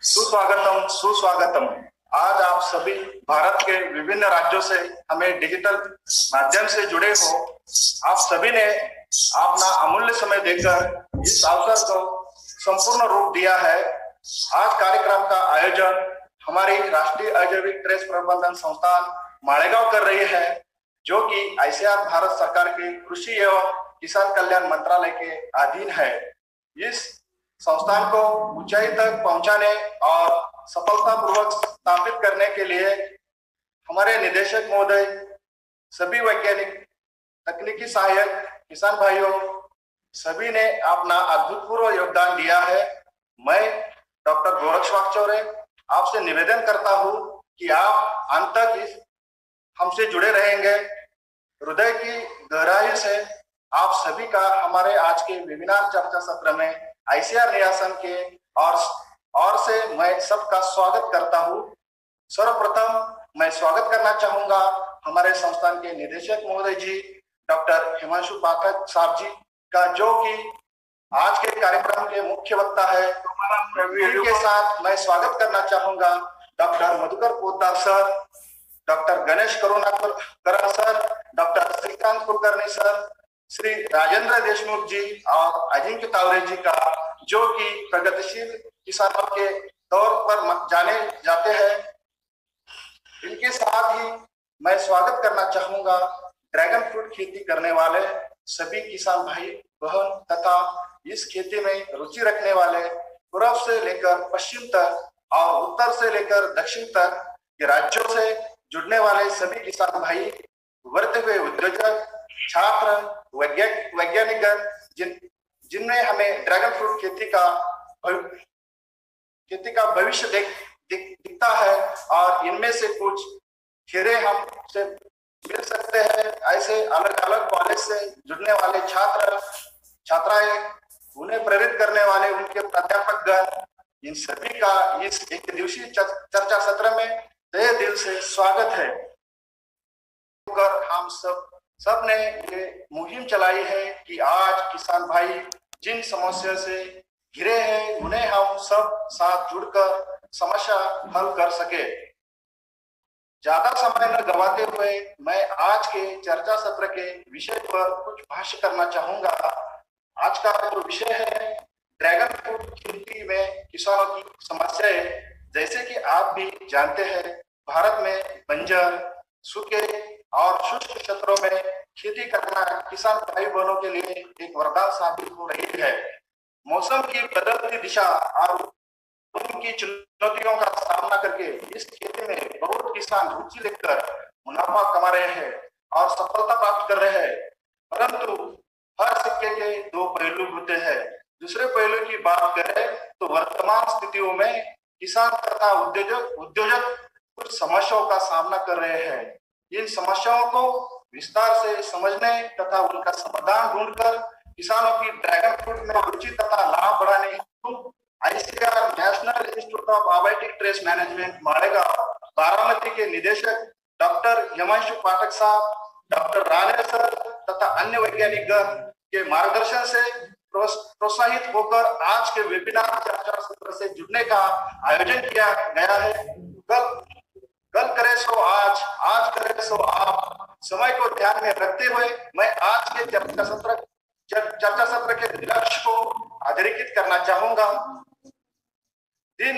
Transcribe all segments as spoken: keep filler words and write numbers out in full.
सुस्वागतम सुस्वागतम। आज आप सभी भारत के विभिन्न राज्यों से हमें डिजिटल माध्यम से जुड़े हो। आप सभी ने अपना अमूल्य समय देकर इस अवसर को संपूर्ण रूप दिया है। आज कार्यक्रम का आयोजन हमारी राष्ट्रीय अजैविक ट्रेस प्रबंधन संस्थान मालेगांव कर रही है, जो कि आईसीएआर भारत सरकार के कृषि एवं किसान कल्याण मंत्रालय के अधीन है। इस संस्थान को ऊंचाई तक पहुंचाने और सफलतापूर्वक स्थापित करने के लिए हमारे निदेशक महोदय, सभी वैज्ञानिक, तकनीकी सहायक, किसान भाइयों सभी ने अपना अभूतपूर्व योगदान दिया है। मैं डॉक्टर गोरक्ष वाकचौरे आपसे निवेदन करता हूं कि आप अंत तक इस हमसे जुड़े रहेंगे। हृदय की गहराई से आप सभी का हमारे आज के वेबिनार चर्चा सत्र में आईसीएआर नियासन के और और से मैं सबका स्वागत करता हूं। सर्वप्रथम मैं स्वागत करना चाहूंगा हमारे संस्थान के निदेशक महोदय जी डॉक्टर हिमांशु पाठक साहब जी का, जो कि आज के कार्यक्रम के मुख्य वक्ता है। इनके साथ मैं स्वागत करना चाहूंगा doctor Madhukar Poddar sir, doctor Ganesh Karunakar sir, doctor Shrikant Kulkarni sir, Shri Rajendra Deshmukh ji और अजिंक्य तावरे जी का, जो कि प्रगतिशील किसानों के तौर पर जाने जाते हैं। इनके साथ ही मैं स्वागत करना चाहूंगा ड्रैगन फ्रूट खेती करने वाले सभी किसान भाई बहन तथा इस खेती में रुचि रखने वाले पूर्व से लेकर पश्चिम तक और उत्तर से लेकर दक्षिण तक के राज्यों से जुड़ने वाले सभी किसान भाई, उभरते हुए उद्योजक, छात्र, वैज्ञानिक जिन जिनमें हमें ड्रैगन फ्रूट खेती का खेती का भविष्य देख दिख, दिखता है और इनमें से कुछ खेरे हम से मिल सकते हैं। ऐसे अलग अलग कॉलेज से जुड़ने वाले छात्र छात्राएं, उन्हें प्रेरित करने वाले उनके प्राध्यापक गण, इन सभी का इस एक दिवसीय चर्चा सत्र में तहे दिल से स्वागत है। हम सब सब ने ये मुहिम चलाई है कि आज किसान भाई जिन समस्या से घिरे हैं उन्हें हम सब साथ जुड़कर समस्या हल कर सके। ज्यादा समय न गवाते हुए मैं आज के चर्चा सत्र के विषय पर कुछ भाष्य करना चाहूंगा। आज का जो विषय है ड्रैगन फ्रूट खेती में किसानों की समस्याएं। जैसे कि आप भी जानते हैं, भारत में बंजर, सूखे और शुष्क क्षेत्रों में खेती करना किसान भाई बहनों के लिए एक वरदान साबित हो रही है। मौसम की बदलती दिशा और उनकी चुनौतियों का सामना करके इस खेती में बहुत किसान रुचि लेकर मुनाफा कमा रहे हैं और सफलता प्राप्त कर रहे हैं। परंतु हर सिक्के के दो पहलू होते हैं। दूसरे पहलू की बात करें तो वर्तमान स्थितियों में किसान तथा उद्योजक उद्योजक कुछ समस्याओं का सामना कर रहे हैं। इन समस्याओं को विस्तार से समझने तथा उनका समाधान ढूंढकर किसानों की ड्रैगन फ्रूट में रुचि तथा लाभ बढ़ाने हेतु ICAR national institute of abiotic stress management Malegaon Baramati के निदेशक डॉक्टर हिमांशु पाठक साहब, डॉक्टर राणे सर तथा अन्य वैज्ञानिक गण के मार्गदर्शन से प्रोत्साहित होकर आज के वेबिनार चर्चा सत्र से जुड़ने का आयोजन किया गया है। कल कल करे सो आज, आज करे सो आप। समय को ध्यान में रखते हुए मैं आज के चर्चा सत्र चर्चा सत्र के लक्ष्य को अधोरेखित करना चाहूंगा। दिन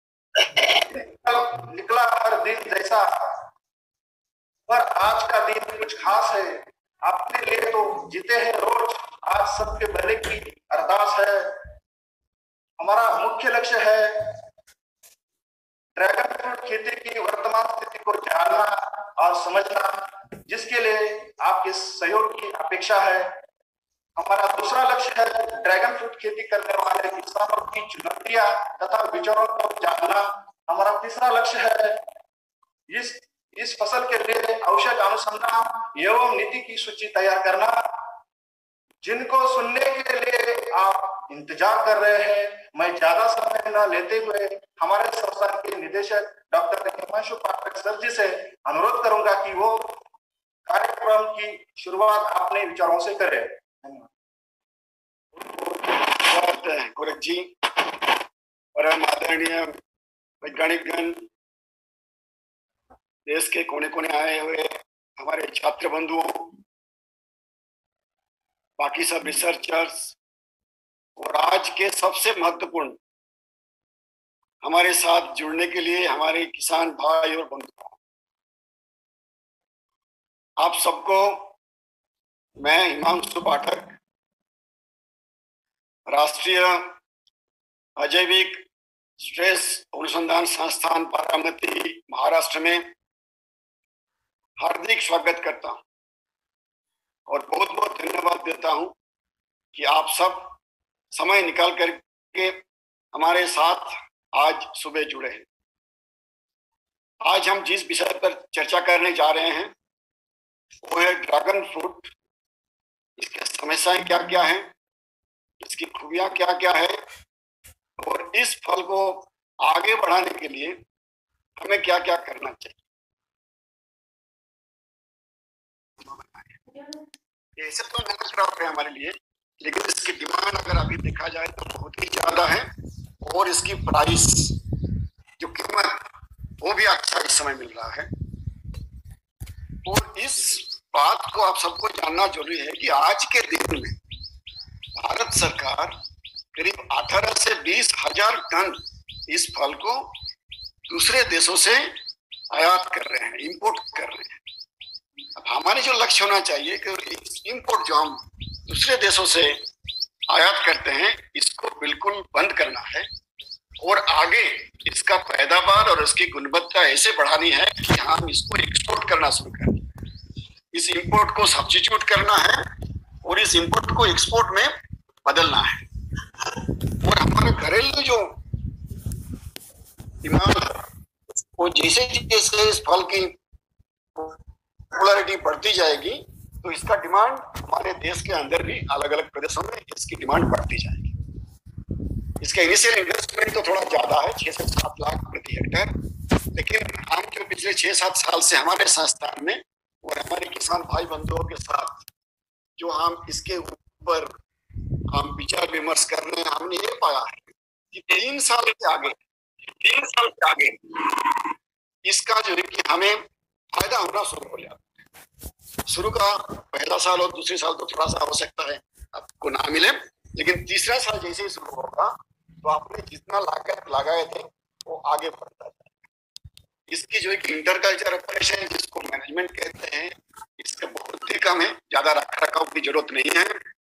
निकला हर दिन जैसा, पर आज का दिन कुछ खास है। अपने लिए तो जीते हैं रोज, आज सबके भले की अरदास है। हमारा मुख्य लक्ष्य है ड्रैगन फ्रूट खेती की वर्तमान स्थिति को जानना और समझना, जिसके लिए आपके सहयोग की अपेक्षा है। हमारा दूसरा लक्ष्य है ड्रैगन फ्रूट खेती करने वाले किसानों की चुनौतियां तथा विचारों को जानना। हमारा तीसरा लक्ष्य है इस इस फसल के लिए आवश्यक अनुसंधान एवं नीति की सूची तैयार करना, जिनको सुनने के लिए आप इंतजार कर रहे हैं। मैं ज्यादा समय न लेते हुए हमारे संस्थान के निदेशक डॉक्टर हिमांशु पाठक सर जी से अनुरोध करूंगा कि वो कार्यक्रम की शुरुआत अपने विचारों से करें। धन्यवाद गोरख जी। परम आदरणीय वैज्ञानिकगण, देश के कोने कोने आए हुए हमारे छात्र बंधुओं, बाकी सब रिसर्चर्स और आज के सबसे महत्वपूर्ण हमारे साथ जुड़ने के लिए हमारे किसान भाई और बंधुओं, आप सबको मैं हिमांशु पाठक, राष्ट्रीय अजैविक स्ट्रेस अनुसंधान संस्थान बारामती महाराष्ट्र में हार्दिक स्वागत करता हूं और बहुत बहुत धन्यवाद देता हूं कि आप सब समय निकाल करके हमारे साथ आज सुबह जुड़े हैं। आज हम जिस विषय पर चर्चा करने जा रहे हैं वो है ड्रैगन फ्रूट। इसकी समस्याएं क्या क्या हैं, इसकी खूबियां क्या क्या है और इस फल को आगे बढ़ाने के लिए हमें क्या क्या करना चाहिए। ऐसे तो नया क्रॉप है हमारे लिए, लेकिन इसकी डिमांड अगर अभी देखा जाए तो बहुत ही ज्यादा है और इसकी प्राइस जो कीमत वो भी अच्छा इस समय मिल रहा है। और इस बात को आप सबको जानना जरूरी है कि आज के दिन में भारत सरकार करीब अठारह से बीस हजार टन इस फल को दूसरे देशों से आयात कर रहे हैं, इंपोर्ट कर रहे हैं। अब हमारे जो लक्ष्य होना चाहिए कि इंपोर्ट जो हम दूसरे देशों से आयात करते हैं इसको बिल्कुल बंद करना है और आगे इसका पैदावार और इसकी गुणवत्ता ऐसे बढ़ानी है कि हम इसको एक्सपोर्ट करना शुरू करें। इस इंपोर्ट को सब्स्टिट्यूट करना है और इस इंपोर्ट को एक्सपोर्ट में बदलना है। और हमारे घरेलू जो डिमांड है वो जैसे जैसे इस फल की पॉपुलैरिटी बढ़ती जाएगी तो इसका डिमांड हमारे देश के अंदर भी अलग अलग प्रदेशों में इसकी डिमांड बढ़ती जाएगी। इसका इनिशियल इन्वेस्टमेंट तो थोड़ा ज्यादा है, छह से सात लाख प्रति हेक्टेयर, लेकिन हम जो पिछले छह सात साल से हमारे संस्थान में और हमारे किसान भाई बंधुओं के साथ जो हम इसके ऊपर हम विचार विमर्श कर रहे हैं, हमने ये पाया है कि तीन साल के आगे तीन साल के आगे इसका जो है कि हमें फायदा होना शुरू हो जाता है। शुरू का पहला साल और दूसरे साल तो थोड़ा सा हो सकता है आपको ना मिले, लेकिन तीसरा साल जैसे ही शुरू होगा तो आपने जितना लागत लगाए थे वो आगे बढ़ता है। इसकी जो एक इंटरकल्चर ऑपरेशन जिसको मैनेजमेंट कहते हैं इसका बहुत ही कम है, ज्यादा रख रखाव की जरूरत नहीं है।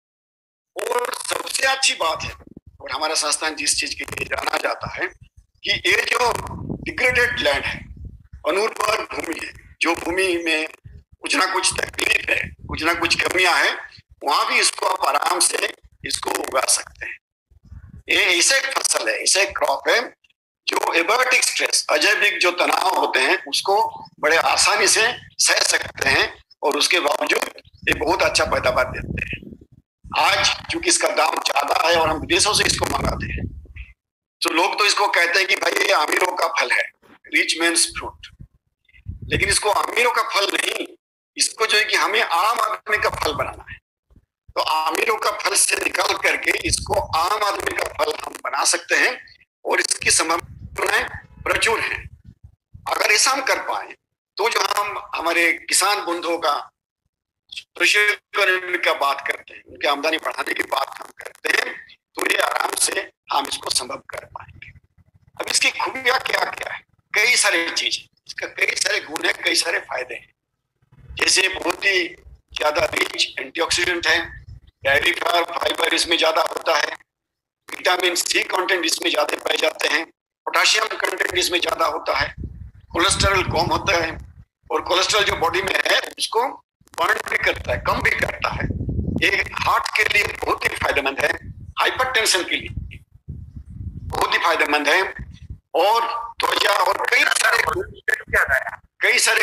और सबसे अच्छी बात है और हमारा संस्थान जिस चीज के लिए जाना जाता है कि ये जो डिग्रेडेड लैंड है, अनुर्वर भूमि है, जो भूमि में कुछ ना कुछ तकलीफ है, कुछ ना कुछ कमियां है, वहां भी इसको आप आराम से इसको उगा सकते हैं। ये ऐसे फसल है, ऐसे क्रॉप है जो एबायोटिक स्ट्रेस, अजैविक जो तनाव होते हैं उसको बड़े आसानी से सह सकते हैं और उसके बावजूद ये बहुत अच्छा पैदावार देते हैं। आज चूंकि इसका दाम ज्यादा है और हम विदेशों से इसको मंगाते हैं तो लोग तो इसको कहते हैं कि भाई ये अमीरों का फल है, रिच मैन्स फ्रूट, लेकिन इसको अमीरों का फल नहीं, इसको जो है कि हमें आम आदमी का फल बनाना है। तो अमीरों का फल से निकाल करके इसको आम आदमी का फल हम बना सकते हैं और इसकी संभावनाएं प्रचुर हैं। अगर ऐसा हम कर पाए तो जो हम हमारे किसान बंधुओं का कृषि का बात करते हैं, उनकी आमदनी बढ़ाने की बात हम करते हैं, तो ये आराम से हम इसको संभव कर पाएंगे। अब इसकी खूबियां क्या क्या है? कई सारी चीजें, इसका कई सारे गुण है, कई सारे फायदे हैं। जैसे बहुत ही ज्यादा रिच एंटीऑक्सीडेंट है, डायरी फाइबर इसमें ज्यादा होता है, विटामिन सी कंटेंट इसमें ज्यादा पाए जाते हैं, पोटाशियम कंटेंट इसमें ज्यादा होता है, कोलेस्ट्रॉल कम होता है और कोलेस्ट्रॉल जो बॉडी में है उसको बर्न भी करता है, कम भी करता है। ये हार्ट के लिए बहुत ही फायदेमंद है, हाइपरटेंशन के लिए बहुत ही फायदेमंद है और त्वचा और कई सारे कई सारे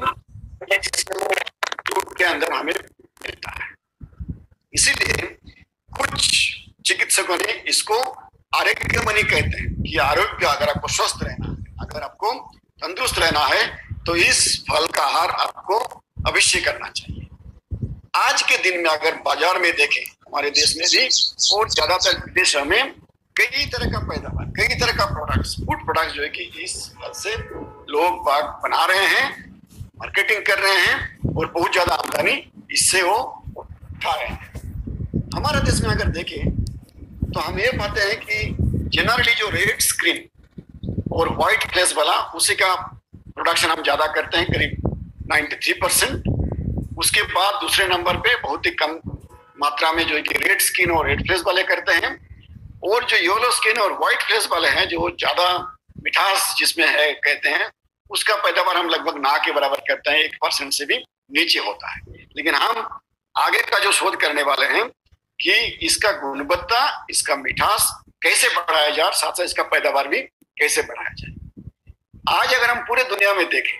दूध के अंदर हमें मिलता है। इसीलिए कुछ चिकित्सकों ने इसको आरोग्यमणि कहते हैं कि आरोग्य, अगर आपको स्वस्थ रहना है, अगर आपको तंदुरुस्त रहना है तो इस फल का आहार आपको अवश्य करना चाहिए। आज के दिन में अगर बाजार में देखें, हमारे देश में भी और ज्यादातर विदेशों में कई तरह का पैदावार, कई तरह का प्रोडक्ट्स, फूड प्रोडक्ट्स जो है कि इस फल से लोग बाग बना रहे हैं, मार्केटिंग कर रहे हैं और बहुत ज्यादा आमदनी इससे वो उठा रहे हैं। हमारे देश में अगर देखें तो हम ये पाते हैं कि जनरली जो रेड स्क्रीन और व्हाइट फ्लेश वाला उसी का प्रोडक्शन हम ज्यादा करते हैं, करीब तिरानवे परसेंट। उसके बाद दूसरे नंबर पे बहुत ही कम मात्रा में जो है कि रेड स्किन और रेड फ्लेश वाले करते हैं, और जो येलो स्किन और व्हाइट फ्लेश वाले हैं जो ज्यादा मिठास जिसमें है कहते हैं, उसका पैदावार हम लगभग ना के बराबर करते हैं, एक परसेंट से भी नीचे होता है। लेकिन हम आगे का जो शोध करने वाले हैं कि इसका गुणवत्ता, इसका मिठास कैसे बढ़ाया जाए, साथ साथ इसका पैदावार भी कैसे बढ़ाया जाए। आज अगर हम पूरे दुनिया में देखें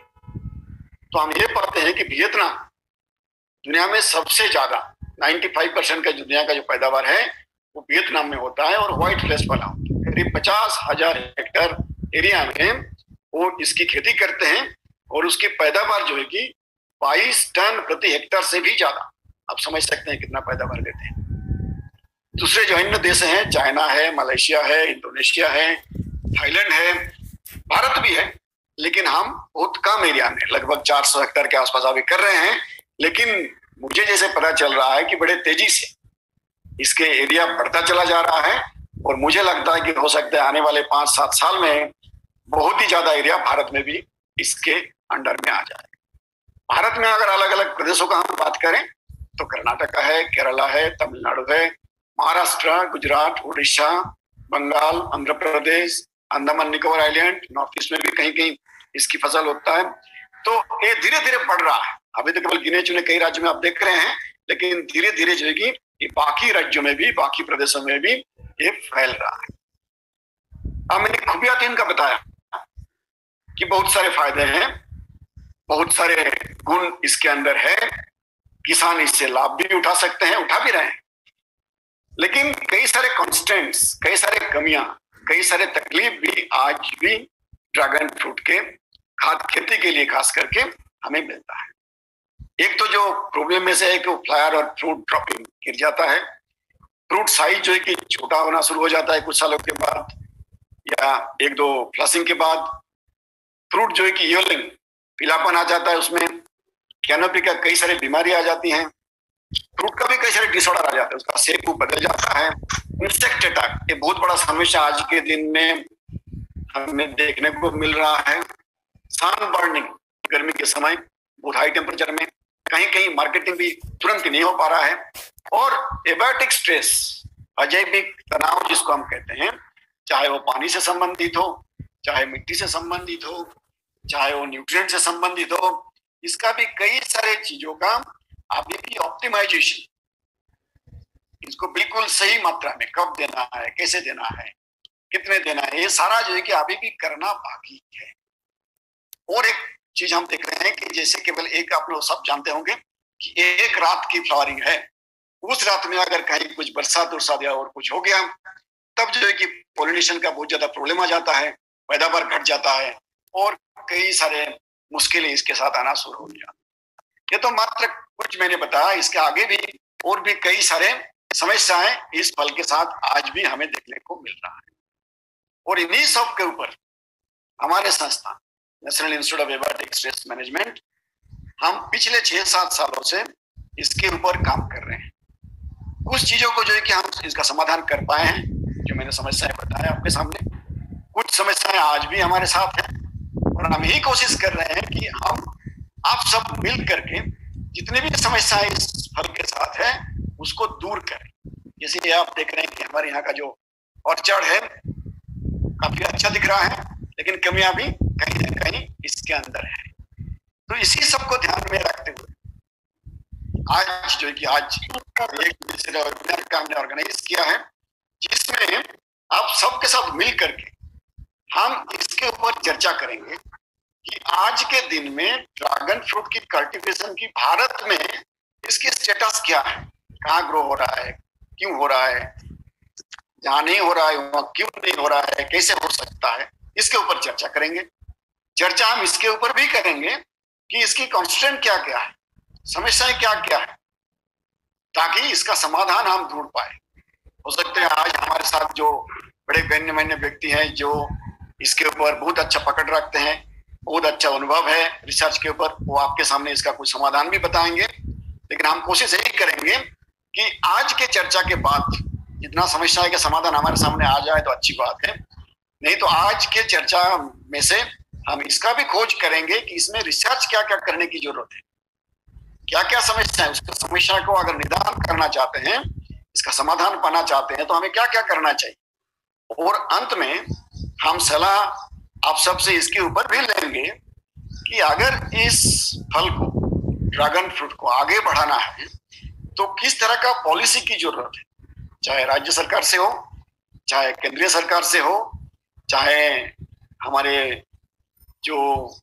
तो हम ये पाते हैं कि वियतनाम दुनिया में सबसे ज्यादा पचानवे परसेंट का जो दुनिया का जो पैदावार है वो वियतनाम में होता है, और व्हाइट फ्लेश वाला होता है। करीब पचास हजार हेक्टेयर एरिया में वो इसकी खेती करते हैं, और उसकी पैदावार जो है कि बाईस टन प्रति हेक्टेयर से भी ज्यादा, आप समझ सकते हैं कितना पैदावार देते हैं। दूसरे जो अन्य देश हैं, चाइना है, मलेशिया है, इंडोनेशिया है, थाईलैंड है, भारत भी है, लेकिन हम बहुत कम एरिया में लगभग चार सौ हेक्टेयर के आसपास अभी कर रहे हैं। लेकिन मुझे जैसे पता चल रहा है कि बड़े तेजी से इसके एरिया बढ़ता चला जा रहा है, और मुझे लगता है कि हो सकता है आने वाले पांच सात साल में बहुत ही ज्यादा एरिया भारत में भी इसके अंडर में आ जाए। भारत में अगर अलग अलग प्रदेशों का हम बात करें तो कर्नाटका है, केरला है, तमिलनाडु है, Maharashtra, Gujarat, Orissa, Bengal, Andhra Pradesh, Andaman Nicobar island, north east में भी कहीं कहीं इसकी फसल होता है। तो ये धीरे धीरे बढ़ रहा है। अभी तो केवल गिने चुने कई राज्यों में आप देख रहे हैं, लेकिन धीरे धीरे जो है कि ये बाकी राज्यों में भी, बाकी प्रदेशों में भी ये फैल रहा है। अब मैंने खुबिया तो इनका बताया कि बहुत सारे फायदे हैं, बहुत सारे गुण इसके अंदर है, किसान इससे लाभ भी उठा सकते हैं, उठा भी रहे हैं। लेकिन कई सारे कॉन्स्टेंट्स, कई सारे कमियां, कई सारे तकलीफ भी आज भी ड्रैगन फ्रूट के खाद खेती के लिए खास करके हमें मिलता है। एक तो जो प्रॉब्लम में से है कि वो फ्लायर और फ्रूट ड्रॉपिंग गिर जाता है, फ्रूट साइज जो है कि छोटा होना शुरू हो जाता है कुछ सालों के बाद, या एक दो फ्लशिंग के बाद फ्रूट जो है कि येलोइंग, पीलापन आ जाता है उसमें, कैनोपी का कई सारी बीमारी आ जाती हैं, फ्रूट का भी कई सारे डिसऑर्डर आ जाते हैं, उसका शेप बदल जाता है। इंसेक्ट अटैक, ये बहुत बड़ा समस्या आज के दिन में हमें देखने को मिल रहा है। सन बर्निंग, गर्मी के समय बहुत हाई टेम्परेचर में, कहीं कहीं मार्केटिंग भी तुरंत नहीं हो पा रहा है। और एबायोटिक स्ट्रेस, अजैविक तनाव जिसको हम कहते हैं, चाहे वो पानी से संबंधित हो, चाहे मिट्टी से संबंधित हो, चाहे वो न्यूट्रिएंट से संबंधित हो, इसका भी कई सारे चीजों का अभी भी ऑप्टिमाइजेशन, इसको बिल्कुल सही मात्रा में कब देना है, कैसे देना है, कितने देना है, ये सारा जो है कि अभी भी करना बाकी है। और एक चीज हम देख रहे हैं कि जैसे केवल एक, आप लोग सब जानते होंगे कि एक रात की फ्लावरिंग है, उस रात में अगर कहीं कुछ बरसात उरसात या और कुछ हो गया, तब जो है कि पोलिनेशन का बहुत ज्यादा प्रॉब्लम आ जाता है, पैदावार घट जाता है, और कई सारे मुश्किलें इसके साथ आना शुरू हो जाती है। ये तो मात्र कुछ मैंने बताया, इसके आगे भी और भी कई सारे समस्याएं इस फल के साथ आज भी हमें देखने को मिल रहा है। और इन्हीं सब के ऊपर हमारे संस्थान national institute of abiotic stress management, हम पिछले छह सात सालों से इसके ऊपर काम कर रहे हैं। कुछ चीजों को जो है कि हम इसका समाधान कर पाए हैं, जो मैंने समस्याएं बताया आपके सामने। कुछ समस्याएं आज भी हमारे साथ हैं, और हम यही कोशिश कर रहे हैं कि हम आप सब मिल करके जितनी भी समस्याएं इस फल के साथ है उसको दूर करें। जैसे आप देख रहे हैं कि हमारे यहाँ का जो ऑर्चर्ड है काफी अच्छा दिख रहा है, लेकिन कमियां भी कहीं ना कहीं इसके अंदर है। तो इसी सब को ध्यान में रखते हुए आज जो है कि आज एक वेबिनार का हमने ऑर्गेनाइज किया है, जिसमें आप सबके साथ मिल करके हम इसके ऊपर चर्चा करेंगे कि आज के दिन में ड्रैगन फ्रूट की कल्टीवेशन की भारत में इसकी स्टेटस क्या है, कहाँ ग्रो हो रहा है, क्यों हो रहा है, जहाँ नहीं हो रहा है वहाँ क्यों नहीं हो रहा है, कैसे हो सकता है, इसके ऊपर चर्चा करेंगे। चर्चा हम इसके ऊपर भी करेंगे कि इसकी कॉन्स्टेंट क्या क्या है, समस्याएं क्या क्या है, ताकि इसका समाधान हम ढूंढ पाए। हो सकता है आज हमारे साथ जो बड़े गण्यमान्य व्यक्ति हैं जो इसके ऊपर बहुत अच्छा पकड़ रखते हैं, बहुत अच्छा अनुभव है रिसर्च के ऊपर। वो आपके सामने इसका कुछ समाधान भी बताएंगे। लेकिन हम कोशिश यही करेंगे कि आज के चर्चा के बाद जितना समस्या है कि समाधान हमारे सामने आ जाए तो अच्छी बात है, नहीं तो आज के चर्चा में से हम इसका भी खोज करेंगे कि इसमें रिसर्च क्या क्या करने की जरूरत है, क्या क्या समस्या है, उसका समस्या को अगर निदान करना चाहते हैं, इसका समाधान पाना चाहते हैं तो हमें क्या क्या करना चाहिए। और अंत में हम सलाह आप सबसे इसके ऊपर भी लेंगे कि अगर इस फल को, ड्रैगन फ्रूट को आगे बढ़ाना है तो किस तरह का पॉलिसी की जरूरत है, चाहे राज्य सरकार से हो, चाहे केंद्रीय सरकार से हो, चाहे हमारे जो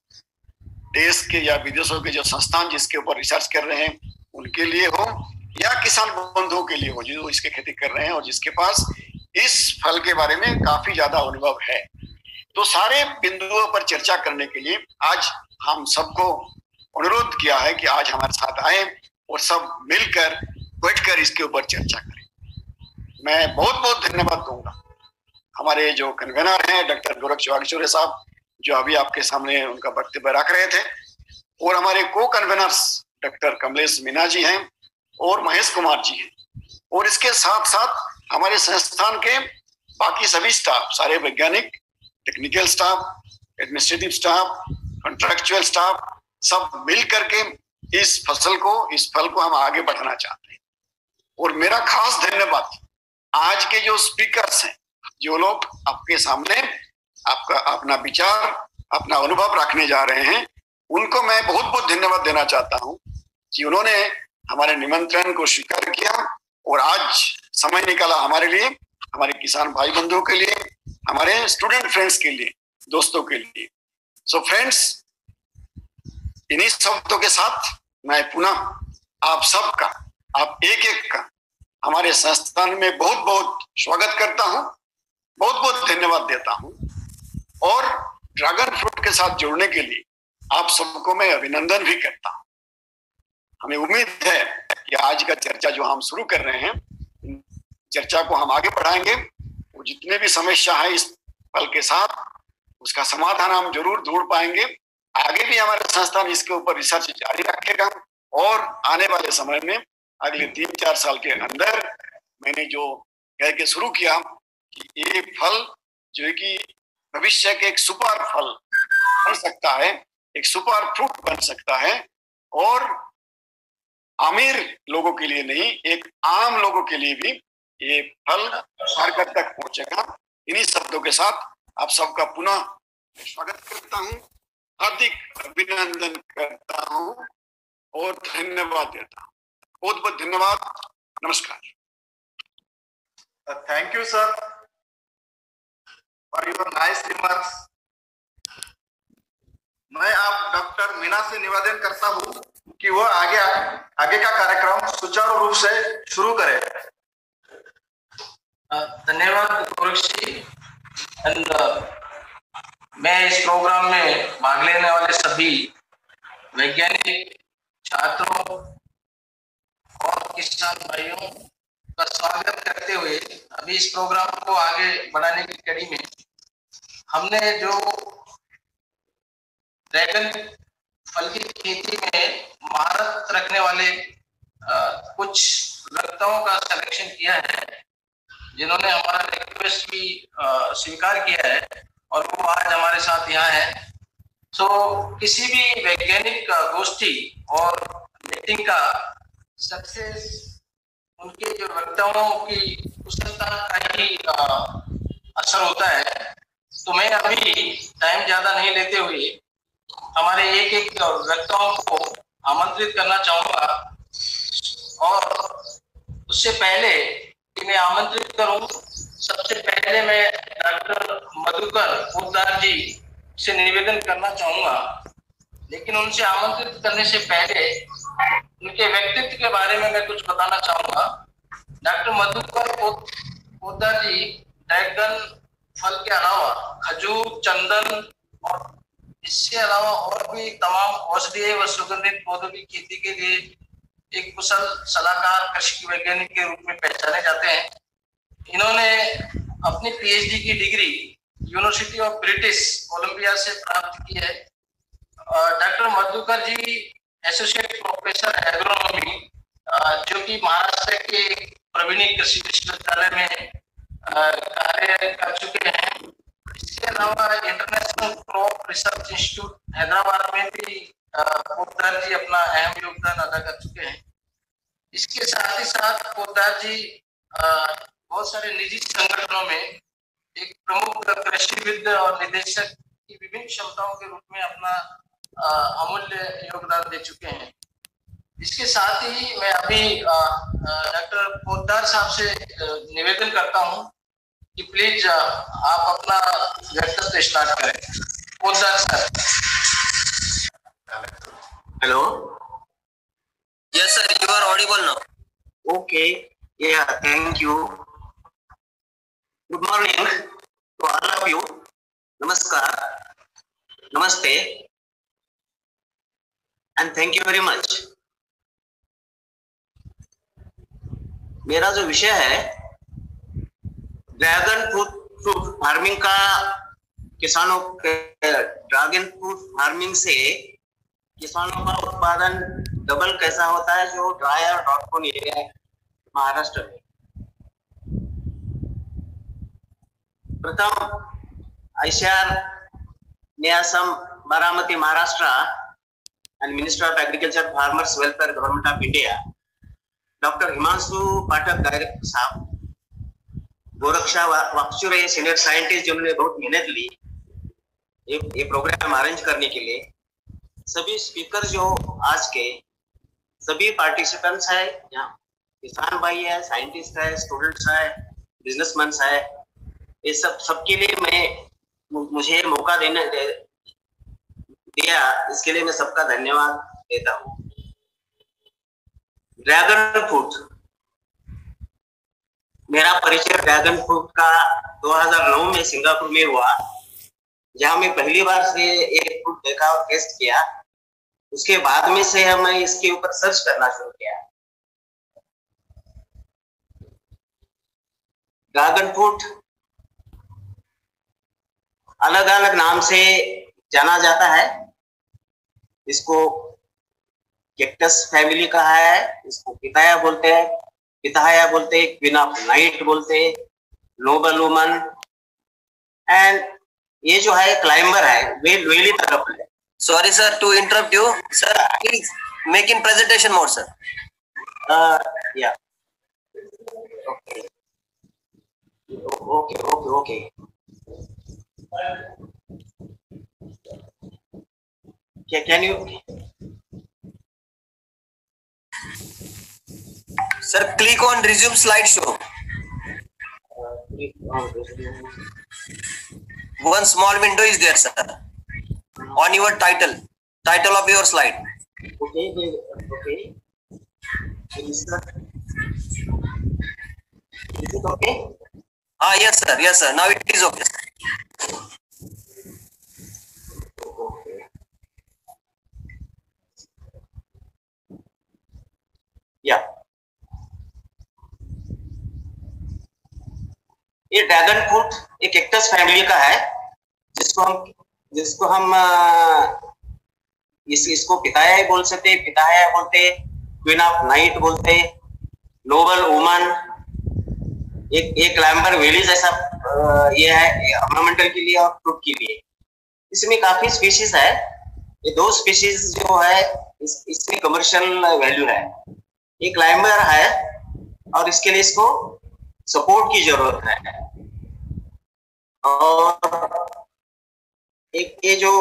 देश के या विदेशों के जो संस्थान जिसके ऊपर रिसर्च कर रहे हैं उनके लिए हो, या किसान बंधुओं के लिए हो जो इसके खेती कर रहे हैं और जिसके पास इस फल के बारे में काफी ज्यादा अनुभव है। तो सारे बिंदुओं पर चर्चा करने के लिए आज हम सबको अनुरोध किया है कि आज हमारे साथ आए और सब मिलकर बैठकर इसके ऊपर चर्चा करें। मैं बहुत बहुत धन्यवाद दूंगा हमारे जो कन्वेनर हैं डॉक्टर गोरख चौहान साहब, जो अभी आपके सामने उनका वक्तव्य रख रहे थे, और हमारे co-conveners doctor Kamlesh Meena ji हैं और महेश कुमार जी हैं, और इसके साथ साथ हमारे संस्थान के बाकी सभी स्टाफ, सारे वैज्ञानिक, technical staff, administrative staff, contractual staff, सब मिल करके इस फसल को, इस फल को हम आगे बढ़ाना चाहते हैं। और मेरा खास धन्यवाद आज के जो स्पीकर्स हैं, जो लोग आपके सामने आपका अपना विचार, अपना अनुभव रखने जा रहे हैं, उनको मैं बहुत बहुत धन्यवाद देना चाहता हूं कि उन्होंने हमारे निमंत्रण को स्वीकार किया और आज समय निकाला हमारे लिए, हमारे किसान भाई बंधुओं के लिए, हमारे स्टूडेंट फ्रेंड्स के लिए, दोस्तों के लिए। सो फ्रेंड्स, इन्हीं शब्दों के साथ मैं पुनः आप सबका, आप एक एक का हमारे संस्थान में बहुत बहुत स्वागत करता हूं, बहुत बहुत धन्यवाद देता हूं, और ड्रैगन फ्रूट के साथ जुड़ने के लिए आप सबको मैं अभिनंदन भी करता हूं। हमें उम्मीद है कि आज का चर्चा जो हम शुरू कर रहे हैं, चर्चा को हम आगे बढ़ाएंगे, वो जितने भी समस्या है इस फल के साथ, उसका समाधान हम जरूर ढूंढ पाएंगे। आगे भी हमारे संस्थान इसके ऊपर रिसर्च जारी रखेगा और आने वाले समय में अगले तीन चार साल के अंदर मैंने जो कह के शुरू किया कि ये फल जो है कि भविष्य के एक सुपर फल बन सकता है, एक सुपर फ्रूट बन सकता है, और अमीर लोगों के लिए नहीं, एक आम लोगों के लिए भी ये फल हर घर तक पहुंचेगा। इन्हीं शब्दों के साथ आप सबका पुनः स्वागत करता हूं, हार्दिक अभिनंदन करता हूं और धन्यवाद देता हूं। बहुत बहुत धन्यवाद, नमस्कार। Thank you sir for your nice remarks. मैं आप डॉक्टर मीना से निवेदन करता हूं कि वो आगे आगे का कार्यक्रम सुचारू रूप से शुरू करें। धन्यवाद गोरख जी। एंड मैं इस प्रोग्राम में भाग लेने वाले सभी वैज्ञानिक छात्रों और किसान भाइयों का स्वागत करते हुए अभी इस प्रोग्राम को आगे बढ़ाने की कड़ी में हमने जो ड्रैगन फल की खेती में महारत रखने वाले आ, कुछ वक्ताओं का सिलेक्शन किया है, जिन्होंने हमारा रिक्वेस्ट भी स्वीकार किया है और वो आज हमारे साथ यहाँ है। सो किसी भी वैज्ञानिक गोष्ठी और मीटिंग का सक्सेस उनके जो वक्ताओं की कुशलता का ही असर होता है। तो मैं अभी टाइम ज्यादा नहीं लेते हुए हमारे एक एक वक्ताओं को आमंत्रित करना चाहूंगा, और उससे पहले कि मैं आमंत्रित करूं, सबसे पहले मैं डॉक्टर मधुकर पोद्दार जी से निवेदन करना चाहूंगा। लेकिन उनसे आमंत्रित करने से पहले उनके व्यक्तित्व के बारे में मैं कुछ बताना चाहूंगा। डॉक्टर मधुकर पोद्दार जी ड्रैगन फल के अलावा खजूर, चंदन और इसके अलावा और भी तमाम औषधीय व सुगंधित पौधों की खेती के लिए एक कुशल सलाहकार कृषि वैज्ञानिक के रूप में पहचाने जाते हैं। इन्होंने अपनी पीएचडी की degree university of British Columbia से प्राप्त की है। Doctor Madhukar ji associate professor agronomy, जो कि महाराष्ट्र के प्रवीणी कृषि विश्वविद्यालय में कार्य कर चुके हैं। इसके अलावा international crop research institute Hyderabad में भी पोद्दार जी अपना अहम योगदान अदा कर चुके हैं। इसके साथ ही साथ पोद्दार जी बहुत सारे निजी संगठनों में एक प्रमुख कृषिविद और निदेशक की विभिन्न क्षमताओं के रूप में अपना अमूल्य योगदान दे चुके हैं। इसके साथ ही मैं अभी डॉक्टर पोद्दार साहब से निवेदन करता हूं कि प्लीज आप अपना वक्तव्य स्टार्ट करें। Poddar sir. Hello. Yes, sir. You are audible now. Okay. Yeah. Thank you. Good morning to all of you. Namaskar. Namaste. And thank you very much. मेरा जो विषय है ड्रैगन फ्रूट फार्मिंग का, किसानों के ड्रैगन फ्रूट फार्मिंग से किसानों का उत्पादन डबल कैसा होता है जो ड्राई और डॉट कॉन एरिया है महाराष्ट्र में। प्रथम ICAR NIASM Baramati Maharashtra and minister of agriculture farmers welfare government of India doctor Himanshu Pathak director साहब, गोरक्षा वाक्चुरे सीनियर साइंटिस्ट जिन्होंने बहुत मेहनत ली ये ये प्रोग्राम अरेंज करने के लिए, सभी स्पीकर जो आज के सभी पार्टिसिपेंट्स है, यहाँ किसान भाई है, साइंटिस्ट है, स्टूडेंट्स है, बिजनेसमैन है, ये सब सबके लिए मैं मुझे मौका देने दे, दिया, इसके लिए मैं सबका धन्यवाद देता हूँ। ड्रैगन फ्रूट, मेरा परिचय ड्रैगन फ्रूट का दो हज़ार नौ में सिंगापुर में हुआ, जहां मैं पहली बार से एक फ्रूट देखा और टेस्ट किया। उसके बाद में से मैं इसके ऊपर सर्च करना शुरू किया। ड्रैगन फ्रूट अलग अलग नाम से जाना जाता है। इसको कैक्टस फैमिली कहा है, इसको पिताया बोलते हैं, पिताया बोलते हैं, क्वीन ऑफ नाइट बोलते हैं, नोबल वुमन, एंड ये जो है क्लाइंबर है, वे वेली तरफ है। Sorry, sir, to interrupt you, sir. Please make in presentation mode, sir. Uh, yeah. Okay. Okay. Okay. Okay. Yeah, can you? Sir, click on resume slideshow. Uh, click on resume. One small window is there, sir. On your title, title of your slide. Okay, okay. Is it okay? Ah, yes, sir. Yes, sir. Now it is okay, sir. Okay. Yeah. ये dragon fruit एक cactus family का है, जिसको हम जिसको हम इस इसको पिताया ही बोल सकते, पिताया बोलते, क्वीन ऑफ नाइट बोलते, नोबल वुमन, एक एक क्लाइंबर वेली जैसा ये है ऑर्नामेंटल के लिए और फ्रूट के लिए। इसमें काफी स्पीशीज है। ये दो स्पीशीज जो है इस, इसमें कमर्शियल वैल्यू है। ये क्लाइंबर है और इसके लिए इसको सपोर्ट की जरूरत है। और एक ये जो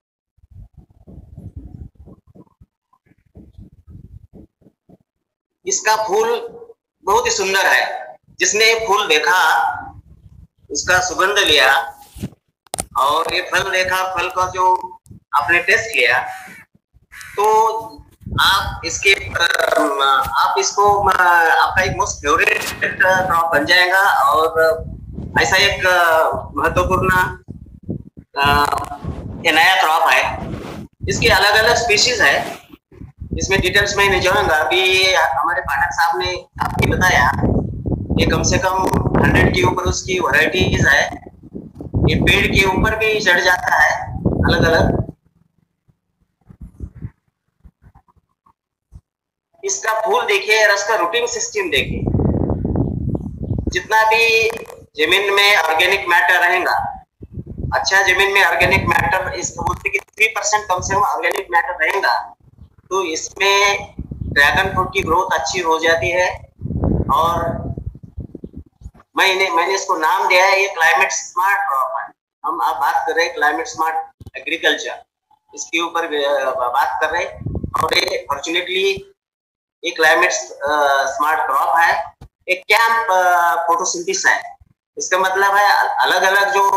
इसका फूल बहुत ही सुंदर है। जिसने फूल देखा उसका सुगंध लिया और ये फल देखा, फल का जो आपने टेस्ट किया, तो आप इसके आप इसको आपका एक मोस्ट फेवरेट क्रॉप बन जाएगा। और ऐसा एक महत्वपूर्ण ये नया क्रॉप है। इसके अलग अलग स्पीशीज है, इसमें डिटेल्स में नहीं जाऊंगा। अभी हमारे पाठक साहब ने आपको बताया ये कम से कम हंड्रेड के ऊपर उसकी वैरायटीज है। ये पेड़ के ऊपर भी चढ़ जाता है अलग अलग। इसका फूल देखिए और इसका रूटिंग सिस्टम देखिए। जितना भी जमीन में ऑर्गेनिक मैटर रहेगा, अच्छा जमीन में ऑर्गेनिक मैटर इसको बोलते कि थ्री परसेंट कम से कम ऑर्गेनिक मैटर रहेगा, तो इसमें ड्रैगन फ्रूट की ग्रोथ अच्छी हो जाती है। और मैंने मैंने इसको नाम दिया है, ये क्लाइमेट स्मार्ट क्रॉप है। हम आप बात कर रहे हैं क्लाइमेट स्मार्ट एग्रीकल्चर, इसके ऊपर बात कर रहे हैं। और ये फॉर्चुनेटली ये क्लाइमेट स्मार्ट क्रॉप है। एक कैंप फोटोसिंथेसिस है। इसका मतलब है अलग अलग जो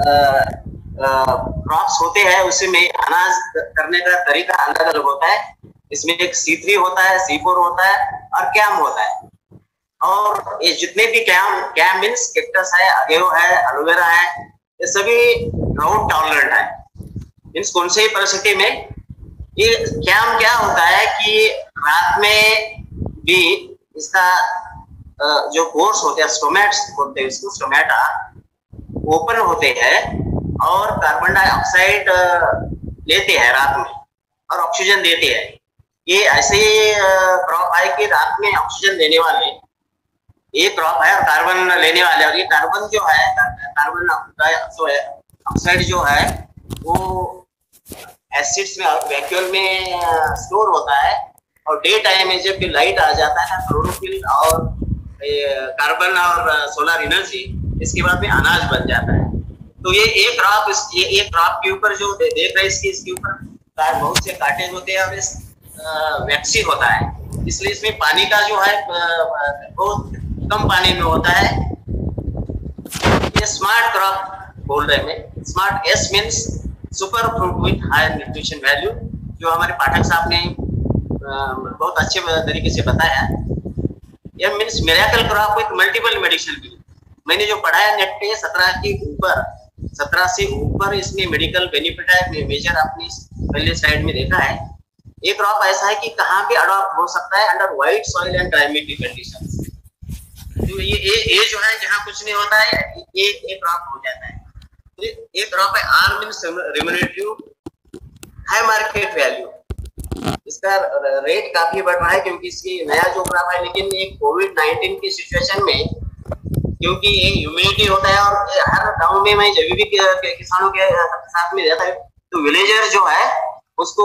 क्रॉप्स होते हैं उसमें अनाज करने का तरीका अलग अलग होता है। इसमें एक सी थ्री होता है, सी फोर होता है और कैम होता है। और ये जितने भी कैम कैम मीन्स कैक्टस है, अगेरो है, एलोवेरा है, ये सभी ड्राउट टॉलरेंट है। मीन्स कौन से परिस्थिति में ये कैम क्या होता है कि रात में भी इसका जो पोर्स होते हैं, स्टोमेट्स होते हैं, इसको स्टोमेटा ओपन होते हैं और कार्बन डाइऑक्साइड लेते हैं रात में और ऑक्सीजन देते हैं। ये ऐसे क्रॉप है कि रात में ऑक्सीजन देने वाले ये क्रॉप है और कार्बन लेने वाले। और ये कार्बन जो है, कार्बन डाइऑक्साइड जो है वो एसिड्स में वैक्यूल में स्टोर होता है। और डे टाइम में जब लाइट आ जाता है ना, क्लोरोफिल और कार्बन और सोलर एनर्जी, इसके बाद में अनाज बन जाता है। तो ये एक क्रॉप ये एक क्रॉप के ऊपर जो दे, देख रहे हैं इसके इसके ऊपर बहुत से कांटे होते हैं और इस वैक्सी होता है, इसलिए इसमें पानी का जो है बहुत कम पानी में होता है। ये स्मार्ट क्रॉप बोल रहे हैं। Smart S means super fruit with high nutrition value, जो हमारे पाठक साहब ने बहुत अच्छे तरीके से बताया। यह means miracle crop with multiple medicinal value. मैंने जो पढ़ा है नेट पे सत्रह के ऊपर सत्रह से ऊपर इसमें मेडिकल बेनिफिट है। मेजर आपने पहले स्लाइड में देखा है। एक क्रॉप ऐसा है कि कहाँ पे अडॉप्ट हो सकता है under wide soil and climatic conditions. तो ये ये ये जो है जहाँ कुछ नहीं होता है ये ये क्रॉप हो जाता है। तो ये क्रॉप है R means remunerative, high market value. इसका रेट काफी बढ़ रहा है क्योंकि इसकी नया जो क्रॉप है। लेकिन ये कोविड नाइनटीन की सिचुएशन में क्योंकि ये ह्यूमिडिटी होता है और हर गांव में मैं जब भी किसानों के साथ में रहता है तो विलेजर जो है उसको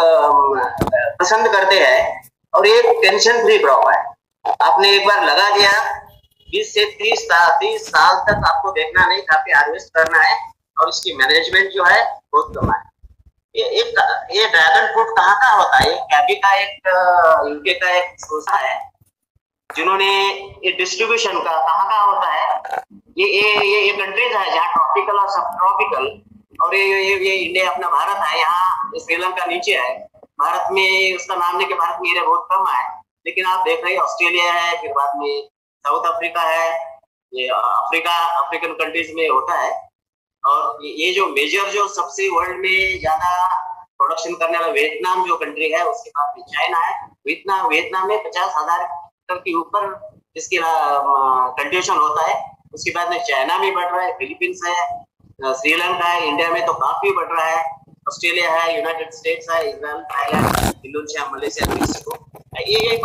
पसंद करते हैं। और ये टेंशन फ्री क्रॉप है। आपने एक बार लगा दिया बीस से तीस तीस साल तक आपको देखना नहीं, काफी हार्वेस्ट करना है और इसकी मैनेजमेंट जो है बहुत कम है। ये एक ये ड्रैगन फ्रूट कहाँ का होता है? कैबी का एक यूके का एक संस्था है जिन्होंने ये डिस्ट्रीब्यूशन का कहाँ का होता है। ये ये ये, ये कंट्रीज है जहाँ ट्रॉपिकल और सब ट्रॉपिकल। और ये ये ये इंडिया अपना भारत है, यहाँ श्रीलंका नीचे है। भारत में उसका नाम नहीं कि भारत में एरिया बहुत कम है, लेकिन आप देख रहे हैं ऑस्ट्रेलिया है, फिर बाद में साउथ अफ्रीका है, ये अफ्रीका अफ्रीकन कंट्रीज में होता है। और ये जो मेजर जो सबसे वर्ल्ड में ज्यादा प्रोडक्शन करने वाला वियतनाम जो कंट्री है, उसके बाद में चाइना है। वियतनाम वियतनाम में पचास हजार हेक्टर के ऊपर इसकी कल्टीवेशन होता है। उसके बाद में चाइना में बढ़ रहा है, फिलीपींस है, श्रीलंका है, इंडिया में तो काफी बढ़ रहा है, ऑस्ट्रेलिया है, यूनाइटेड स्टेट्स है, Israel, Thailand, Indonesia, Malaysia, Mexico. ये ये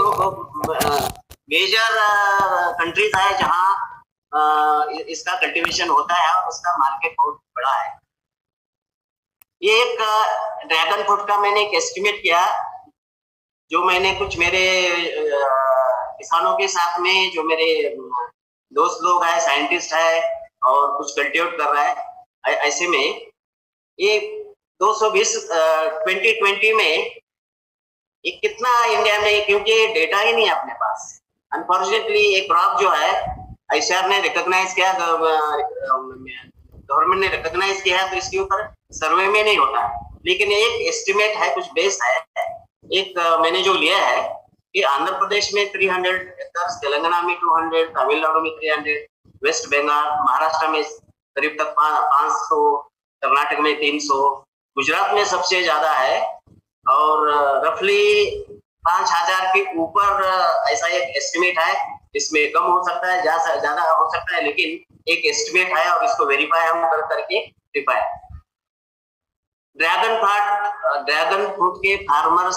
मेजर कंट्रीज है जहाँ इसका कल्टीवेशन होता है और उसका मार्केट बहुत बड़ा है। ये एक ड्रैगन फ्रूट का मैंने एक एस्टिमेट किया, जो मैंने कुछ मेरे किसानों के साथ में जो मेरे दोस्त लोग हैं, साइंटिस्ट है और कुछ कल्टीवेट कर रहा है, ऐसे में ये दो सौ बीस ट्वेंटी ट्वेंटी में ये कितना इंडिया में, क्योंकि डेटा ही नहीं है अपने पास अनफॉर्चुनेटली। ये क्रॉप जो है आईसीआर ने रिकॉग्नाइज किया, गवर्नमेंट ने रिकॉग्नाइज किया, तो इसके ऊपर सर्वे में नहीं होता। लेकिन एक एस्टिमेट है, कुछ बेस है। एक मैंने जो लिया है कि आंध्र प्रदेश में तीन सौ एकड़, तेलंगाना में दो सौ, तमिलनाडु में तीन सौ, वेस्ट बंगाल, महाराष्ट्र में करीब तक पाँच सौ, कर्नाटक में तीन सौ, गुजरात में सबसे ज्यादा है और रफली पांच हजार के ऊपर ऐसा एक एस्टिमेट है। इसमें कम हो सकता है, ज्यादा ज्यादा हो सकता है, लेकिन एक एस्टिमेट है और इसको वेरीफाई हम कर करके verify. Dragon fruit dragon fruit के फार्मर्स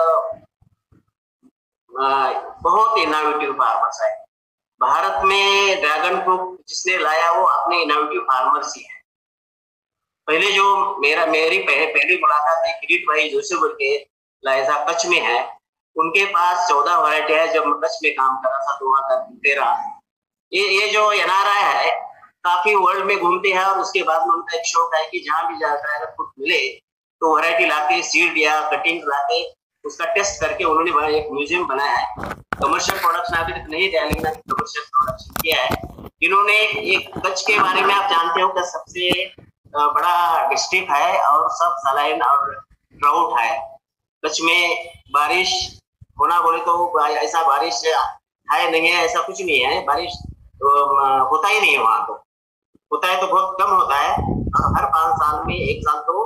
बहुत इनोवेटिव फार्मर्स है। भारत में ड्रैगन फ्रूट जिसने लाया वो अपने इनोवेटिव फार्मर्स ही है। पहले जो मेरा मेरी पह, पहली मुलाकात है किरीट भाई जोशीपुर के लायजा कच्छ में है, उनके पास चौदह वैरायटी है। जब मैं कच्छ में काम कर रहा था दो हजार तेरह, ये ये जो एनआरआई है काफी वर्ल्ड में घूमते हैं और उसके बाद में उनका एक शौक है कि जहाँ भी ड्रैगन फ्रूट मिले तो वैरायटी लाके सीड या कटिंग लाके उसका टेस्ट करके उन्होंने एक म्यूजियम बनाया है। कमर्शियल प्रोडक्शन अभी तक नहीं दिया, लेकिन कमर्शियल प्रोडक्शन किया है इन्होंने। एक कच्छ के बारे में आप जानते हो कि सबसे बड़ा डिस्ट्रिक्ट है और सब सलाइन और ट्राउट है। कच्छ में बारिश होना बोले तो ऐसा बारिश है नहीं है, ऐसा कुछ नहीं है, बारिश होता ही नहीं है वहां। तो होता है तो बहुत कम होता है और हर पांच साल में एक साल तो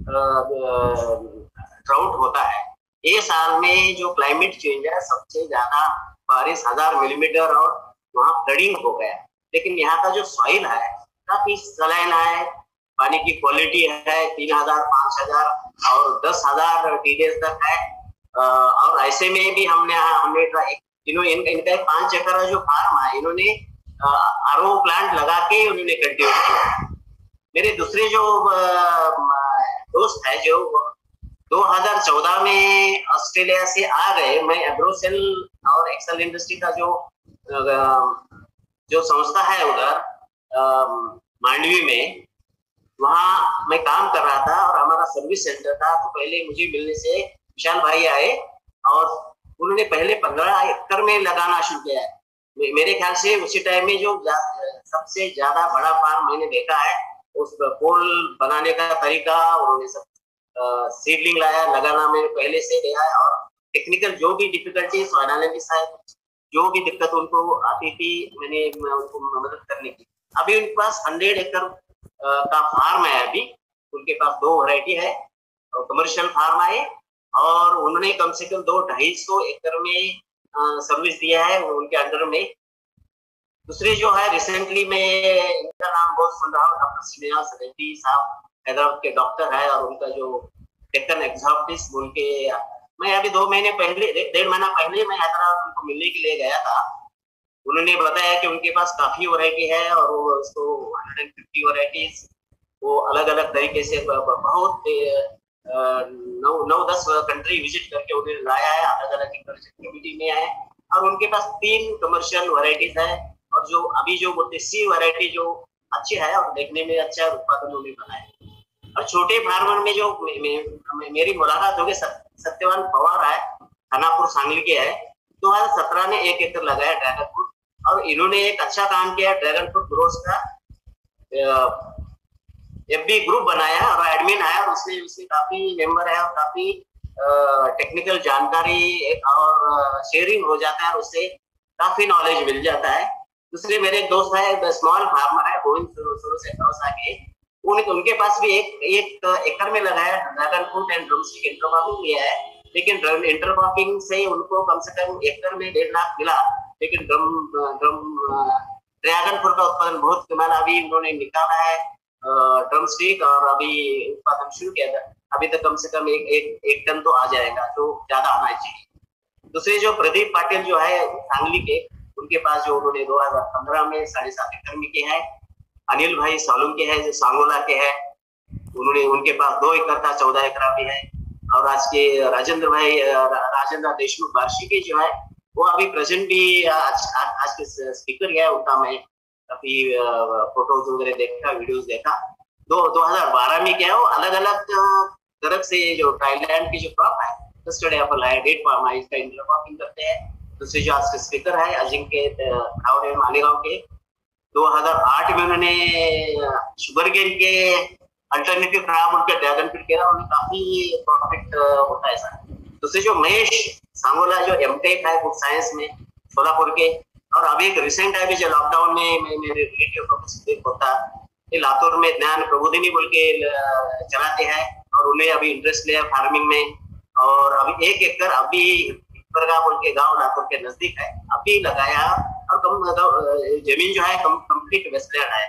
ड्राउट होता है। ये साल में जो क्लाइमेट चेंज है सबसे ज्यादा बारिश हजार मिलीमीटर और वहाँ फ्लडिंग हो गया। लेकिन यहाँ का जो सॉइल है काफी सलाइन है, पानी की क्वालिटी है तीन हजार पांच हजार और दस हजार टीडेज तक है। और ऐसे में भी हमने हमने इन्होंने इनका एक पांच एकड़ जो फार्म है इन्होंने आरओ प्लांट लगा के उन्होंने कल्टीवेट किया। मेरे दूसरे जो दोस्त है जो दो हजार चौदह में ऑस्ट्रेलिया से आ गए, मैं एग्रोसेल और एक्सेल इंडस्ट्री का जो जो संस्था है उधर मांडवी में, वहाँ मैं काम कर रहा था और हमारा सर्विस सेंटर था। तो पहले मुझे मिलने से विशाल भाई आए और उन्होंने पहले पंद्रह एकड़ में लगाना शुरू किया है। मेरे ख्याल से उसी टाइम में जो सबसे ज्यादा बड़ा फार्म मैंने देखा है, उस पोल बनाने का तरीका उन्होंने सब सीडलिंग लाया, लगाना मैंने पहले से गया है और टेक्निकल जो भी डिफिकल्टीज एनालिसिस है, जो भी दिक्कत उनको आती थी मैंने उनको मदद करने की। अभी उनके पास हंड्रेड एकड़ का फार्म है। अभी उनके पास दो वैरायटी है और कमर्शियल फार्म है और उन्होंने कम से कम दो ढाई सौ एकड़ में सर्विस दिया है उनके अंडर में। दूसरे जो है रिसेंटली में इनका नाम बहुत सुन रहा हूँ, डॉक्टर श्रीनिवास रेड्डी साहब हैदराबाद के डॉक्टर है और उनका जो डेक्कन एक्सॉप्टिक्स उनके, मैं अभी दो महीने पहले डेढ़ महीना पहले मैं हैदराबाद उनको मिलने के लिए गया था। उन्होंने बताया कि उनके पास काफी वैरायटी है और वो उसको एक सौ पचास वैरायटीज वो अलग अलग तरीके से बहुत नौ नौ दस कंट्री विजिट करके उन्हें लाया है, अलग अलग एक्टिविटी में है और उनके पास तीन कमर्शियल वैरायटीज है और जो अभी जो बोलते सी वैरायटी जो अच्छी है और देखने में अच्छा उत्पादन उन्हें बनाया। और छोटे फार्मर में जो मे, मे, मेरी मुलाकात हो गई सत्यवान पवार है, खानापुर सांगली के है, दो हजार सत्रह में एक एकड़ लगाया ड्रैगन फ्रूट और इन्होंने एक अच्छा काम किया। ड्रैगन फ्रूट ग्रोथ का एफबी ग्रुप बनाया और एडमिन है और उसमें उसमें काफी मेंबर है और काफी टेक्निकल जानकारी और शेयरिंग हो जाता है और उससे काफी नॉलेज मिल जाता है। दूसरे मेरे एक दोस्त है स्मॉल फार्मर है गोविंद शुरू से के, उन, उनके पास भी एक एक एकड़ में लगाया dragon fruit and drumstick intercropping किया है। लेकिन इंटरक्रॉपिंग से उनको कम से कम एकड़ में डेढ़ लाख मिला, लेकिन ड्रम ड्रम ड्रैगन फ्रूट का उत्पादन बहुत कमाल अभी उन्होंने निकाला है ड्रमस्टिक और अभी उत्पादन शुरू किया था। अभी तक कम से कम एक एक, एक टन तो आ जाएगा, तो ज्यादा आना चाहिए। दूसरे जो प्रदीप पाटिल जो है सांगली के, उनके पास जो उन्होंने दो हजार पंद्रह में साढ़े सात एकड़ में किया है। अनिल भाई सोलम के है जो सांगोला के है, उन्होंने उनके पास दो एकड़ का चौदह एकड़ भी है। और आज के राजेंद्र भाई राजेंद्र देशमुख वार्षिक के जो है वो अभी प्रेजेंट भी आज आज के स्पीकर है, उनका मैं काफी फोटोज वगैरह देखा, वीडियोस देखा। दो दो हजार बारह में क्या है वो अलग अलग तरह से जो थाईलैंड की जो क्रॉप है कस्टर्ड एप्पल है, डेट पाम है, इसका इंटरक्रॉपिंग करते हैं। दूसरे जो आज के स्पीकर है अजिंक्य ठावरे मालेगांव के, दो हजार आठ में उन्होंने शुगर केन के अल्टरनेटिव क्रॉप उनके ड्रैगन फ्रूट किया, उन्हें काफी प्रॉफिट होता है सर। दूसरे जो महेश सांगोला जो एमटेक है फूड साइंस में सोलापुर के, और अभी एक रिसेंट है जो लॉकडाउन में मेरे रिलेटिव प्रोफेसर होता ये लातूर में ज्ञान प्रबोधिनी बोल के चलाते हैं और उन्हें अभी इंटरेस्ट लिया फार्मिंग में। और अभी एक एकड़ अभी बोल के गांव लातूर के नजदीक है, अभी लगाया और कम जमीन जो है कंप्लीट वेस्टलैंड है।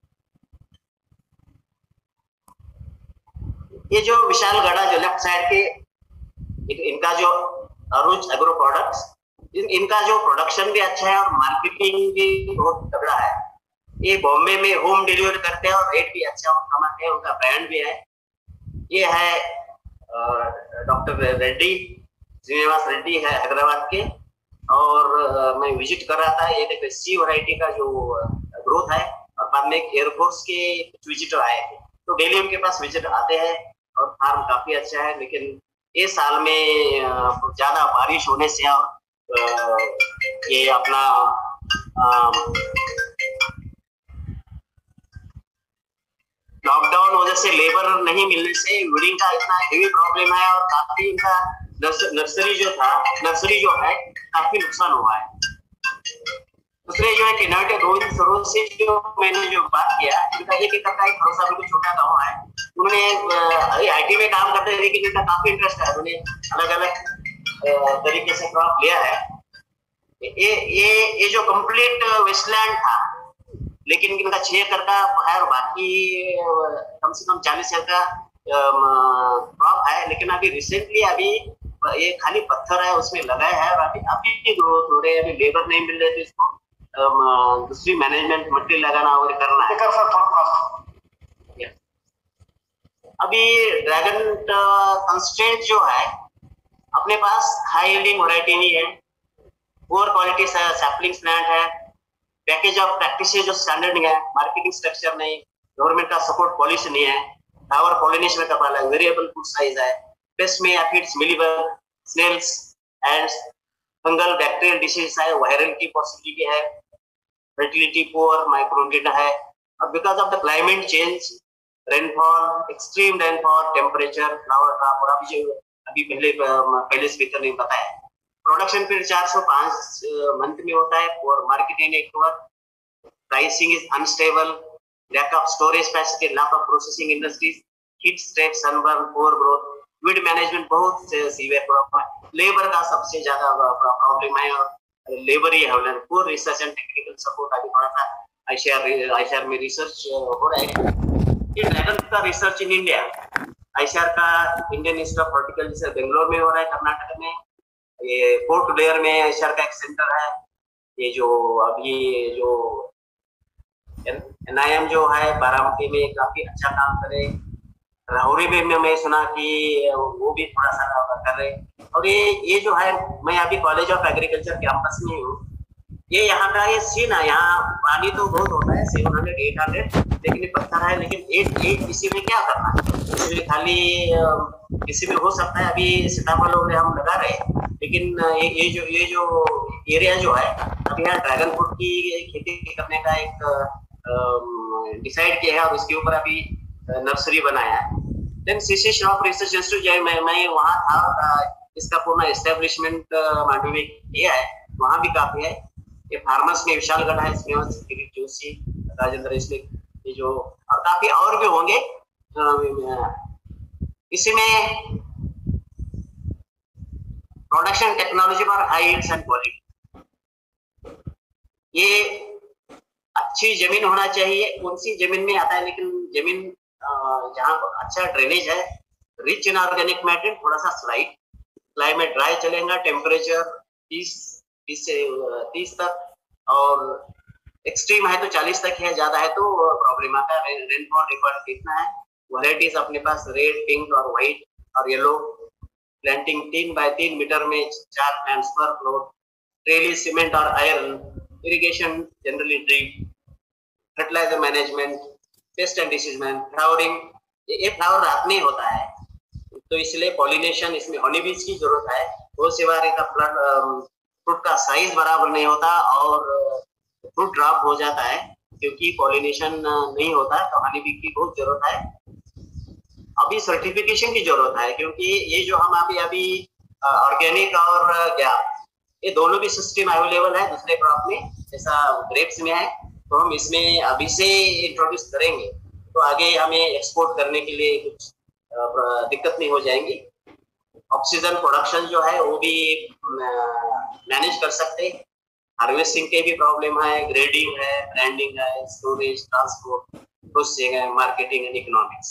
ये जो विशालगढ़ जो लेफ्ट साइड के इन, इनका जो अरुज एग्रो प्रोडक्ट्स, इन, इनका जो प्रोडक्शन भी अच्छा है और मार्केटिंग भी बहुत तगड़ा है। ये बॉम्बे में होम डिलीवरी करते हैं और रेट भी अच्छा कमाते हैं, उनका ब्रांड भी है। ये है डॉक्टर रेड्डी, श्रीनिवास रेड्डी है हैदराबाद के, और मैं विजिट कर रहा था। ये देखिए सी वैरायटी का जो ग्रोथ है, और बाद में एयरफोर्स के कुछ विजिटर आए थे, तो डेली उनके पास विजिट आते हैं और फार्म काफी अच्छा है। लेकिन इस साल में ज्यादा बारिश होने से और ये अपना लॉकडाउन वजह से लेबर नहीं मिलने से वीडिंग का इतना हेवी प्रॉब्लम है, और काफी इनका नर्सरी जो था नर्सरी जो है काफी नुकसान हुआ है। दूसरे जो है कि यूनाइटेड रोहित सरोज से जो मैंने जो बात किया, इनका एक एकड़ का एक भरोसा बिल्कुल छोटा गाँव है। उन्होंने आईटी में काम करते हैं, लेकिन इनका काफी इंटरेस्ट है, उन्हें अलग अलग तरीके से क्रॉप लिया है। ये ये ये जो कंप्लीट वेस्टलैंड था, लेकिन इनका छह एकड़ का है और बाकी कम से कम चालीस एकड़ का क्रॉप है। लेकिन अभी रिसेंटली अभी ये खाली पत्थर है उसमें लगाया है, और अभी अभी ग्रोथ हो रहे हैं। अभी लेबर नहीं मिल रहे थे, इसको दूसरी मैनेजमेंट मट्टी लगाना और करना है। अभी ड्रैगन कंस्ट्रेंट जो है, अपने पास हाई यील्डिंग वैरायटी नहीं है, पुअर क्वालिटी सैपलिंग प्लांट है, पैकेज ऑफ प्रैक्टिस जो स्टैंडर्ड नहीं है, मार्केटिंग स्ट्रक्चर नहीं, गवर्नमेंट का सपोर्ट पॉलिसी नहीं है, फ्लावर पॉलिनेशन का पाला है, वेरिएबल फूड साइज है, पेस्ट में aphids, mealybug, snails and fungal bacterial disease है, वायरल की पॉसिबिलिटी है, फर्टिलिटी पुअर, माइक्रोन्यूट्रिएंट है। और because of the climate change, rainfall, extreme rainfall, temperature, flower drop, और अभी जो अभी पहले पहले स्पीकर ने बताया, प्रोडक्शन पीरियड चार सौ पाँच मंथ में होता है, और marketing network, pricing is unstable, lack of storage capacity, lack of processing industries, heat stress, sunburn, poor growth, weed management बहुत सीवियर प्रॉब्लम है। लेबर का सबसे ज्यादा प्रॉब्लम है, और लेबर ही है। Poor research and technical support, अभी थोड़ा सा आईसीआर आईसीआर में रिसर्च हो रहा है। ये ड्रैगन का रिसर्च इन इंडिया, आईसीआर का Indian institute of horticulture Bangalore में हो रहा है, कर्नाटक में। ये पोर्ट ब्लेयर में आईसीआर का एक सेंटर है। ये जो अभी जो एनआईएम जो है बारामती में काफी अच्छा काम करे। राहुरी में मैं सुना कि वो भी थोड़ा सा कर रहे। और ये ये जो है, मैं अभी कॉलेज ऑफ एग्रीकल्चर कैंपस में हूँ। ये यहाँ का ये सीन है, यहाँ पानी तो बहुत होता है, सेवन हंड्रेड एट हंड्रेड, लेकिन ये पत्थर है। लेकिन एट एट इसी में क्या करना, इसमें खाली किसी में हो सकता है। अभी सीताफल वगैरह हम लगा रहे हैं, लेकिन ये ये जो ये जो एरिया जो है, अभी यहाँ ड्रैगन फ्रूट की खेती करने का एक डिसाइड किया है, और उसके ऊपर अभी नर्सरी बनाया है। Then CC Shroff research institute, मैं मैं वहाँ था, इसका पूर्ण एस्टेब्लिशमेंट मांडवी में किया है, वहाँ भी काफी है। ये फार्मर्स में विशालगढ़ है, इसमें जोशी, राजेंद्र, इसमें ये जो और काफी और भी होंगे। इसमें प्रोडक्शन टेक्नोलॉजी पर हाई यील्ड्स एंड क्वालिटी, ये अच्छी जमीन होना चाहिए। कौन सी जमीन में आता है, लेकिन जमीन जहाँ अच्छा ड्रेनेज है, रिच इन ऑर्गेनिक मैटर, थोड़ा सा स्लाइट क्लाइमेट, ड्राई चलेगा, टेम्परेचर तीस तीस से तीस तक, और एक्सट्रीम है तो चालीस तक है, ज्यादा है तो प्रॉब्लम आता है। रेनफॉल रिकॉर्ड कितना है, वैरायटीज अपने पास रेड, पिंक और व्हाइट और येलो। प्लांटिंग तीन बाय तीन मीटर में चार प्लांट्स पर प्लॉट, ट्रेली सीमेंट और iron, irrigation generally drip, fertiliser management, pest and disease management, flowering. ये फ्लावर रात में होता है, तो इसलिए पॉलिनेशन, इसमें हनी बीज की जरूरत है। बहुत सी बार फ्रूट का साइज बराबर नहीं होता और फ्रूट ड्रॉप हो जाता है, क्योंकि पॉलिनेशन नहीं होता, तो हनी बी की बहुत जरूरत है। अभी सर्टिफिकेशन की जरूरत है, क्योंकि ये जो हम अभी अभी ऑर्गेनिक और क्या, ये दोनों भी सिस्टम अवेलेबल है दूसरे क्रॉप में, जैसा ग्रेप्स में है, तो हम इसमें अभी से इंट्रोड्यूस करेंगे, तो आगे हमें एक्सपोर्ट करने के लिए कुछ दिक्कत नहीं हो जाएंगी। ऑक्सीजन प्रोडक्शन जो है वो भी मैनेज कर सकते हैं, हार्वेस्टिंग के भी प्रॉब्लम है, ग्रेडिंग है, ब्रांडिंग है, स्टोरेज, ट्रांसपोर्ट, प्रोसेसिंग है, मार्केटिंग एंड इकोनॉमिक्स।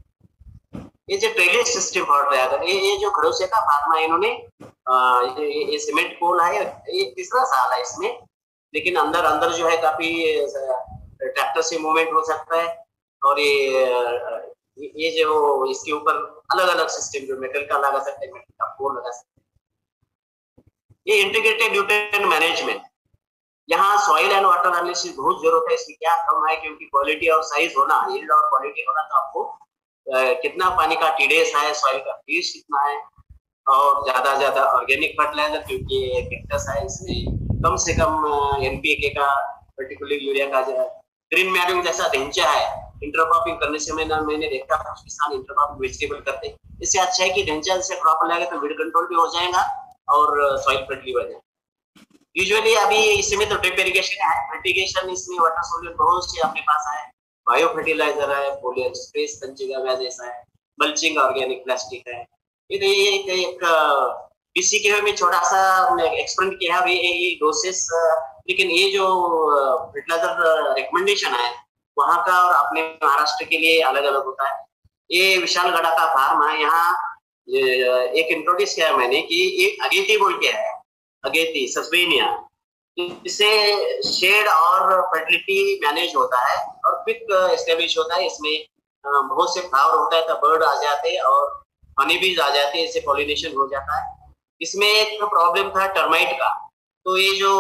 ये जो ट्रेलिंग सिस्टम फॉर ड्रैगन, ये ये जो खड़ोसे का फार्मा इन्होंने ये, ये सीमेंट पोल है, ये तीसरा साल है इसमें, लेकिन अंदर अंदर जो है काफी ट्रैक्टर से मूवमेंट हो सकता है। और ये ये जो इसके ऊपर अलग अलग सिस्टम जो मेटल का लगा सकते हैं, मेटल का पोल लगा सकते हैं। ये इंटीग्रेटेड न्यूट्रिएंट मैनेजमेंट, यहाँ सॉइल एंड वाटर एनालिसिस बहुत जरूरत है। इसमें क्या कम है, क्योंकि क्वालिटी और साइज होना, यील्ड और क्वालिटी होना, तो आपको uh, कितना पानी का टीडेस है, सॉइल का पीएच कितना है, और ज्यादा ज्यादा ऑर्गेनिक फर्टिलाइजर, क्योंकि कैक्टस है, इसमें कम से कम एनपीके का, पर्टिकुलर यूरिया का, ग्रीन मैन्यूर जैसा ढांचा है। इंटरक्रॉपिंग करने से मैंने मैंने देखा कुछ किसान इंटरक्रॉपिंग वेजिटेबल करते हैं। इससे अच्छा है कि ढांचा से क्रॉप लगेगा तो वीड कंट्रोल भी हो जाएगा और सॉइल फर्टिलिटी बढ़ जाएगा। यूजुअली अभी इसमें तो ड्रिप इरिगेशन है, फर्टिगेशन इसमें वाटर सोल्यूट बहुत से अपने पास है, बायो फर्टिलाइजर है, फोलियर स्पेस पंचगव्य जैसा है, मल्चिंग ऑर्गेनिक प्लास्टिक है। ये तो ये एक, एक किसी के में छोटा सा एक्सपेरिमेंट किया है ये, ये डोसेस, लेकिन ये जो फर्टिलाइजर रिकमेंडेशन है वहाँ का और अपने महाराष्ट्र के लिए अलग अलग होता है। ये विशालगढ़ का फार्म है, यहाँ एक इंट्रोड्यूस किया मैंने कि ये अगेती बोल के है, अगेती सस्पेनिया, इससे शेड और फर्टिलिटी मैनेज होता है और क्विक एस्टेब्लिश होता है। इसमें बहुत से फ्लावर होता है तो बर्ड आ जाते हैं और हनी बीज आ जाते हैं, इससे पॉलिनेशन हो जाता है। इसमें एक प्रॉब्लम था टर्माइट का, तो ये जो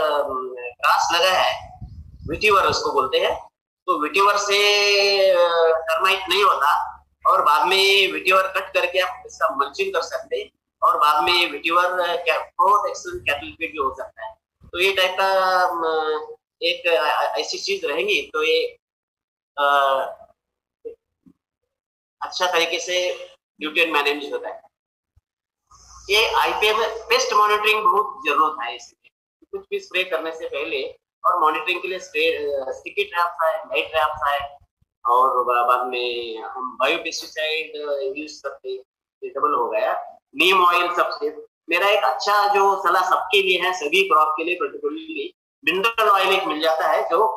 घास लगा है विटीवर उसको बोलते हैं, तो विटीवर से टर्माइट नहीं होता और बाद में विटीवर कट करके आप इसका मल्चिंग कर सकते हैं और बाद में विटीवर बहुत एक्सलेंट कैटल फीड भी हो सकता है। तो ये टाइप का एक ऐसी चीज रहेंगी तो ये आ, अच्छा तरीके से न्यूट्रिएंट मैनेज होता है। ये आईपीएम पेस्ट मॉनिटरिंग बहुत जरूरत है इसमें, कुछ भी स्प्रे करने से पहले, और मॉनिटरिंग के लिए स्टिकी ट्रैप्स है, लाइट ट्रैप्स है, और बाद में हम बायो पेस्टिसाइड यूज करते हैं, डबल हो गया। नीम ऑयल सबसे मेरा एक अच्छा जो सलाह सबके लिए है, सभी क्रॉप के लिए, पर्टिकुलरली मिनरल ऑयल एक मिल जाता है जो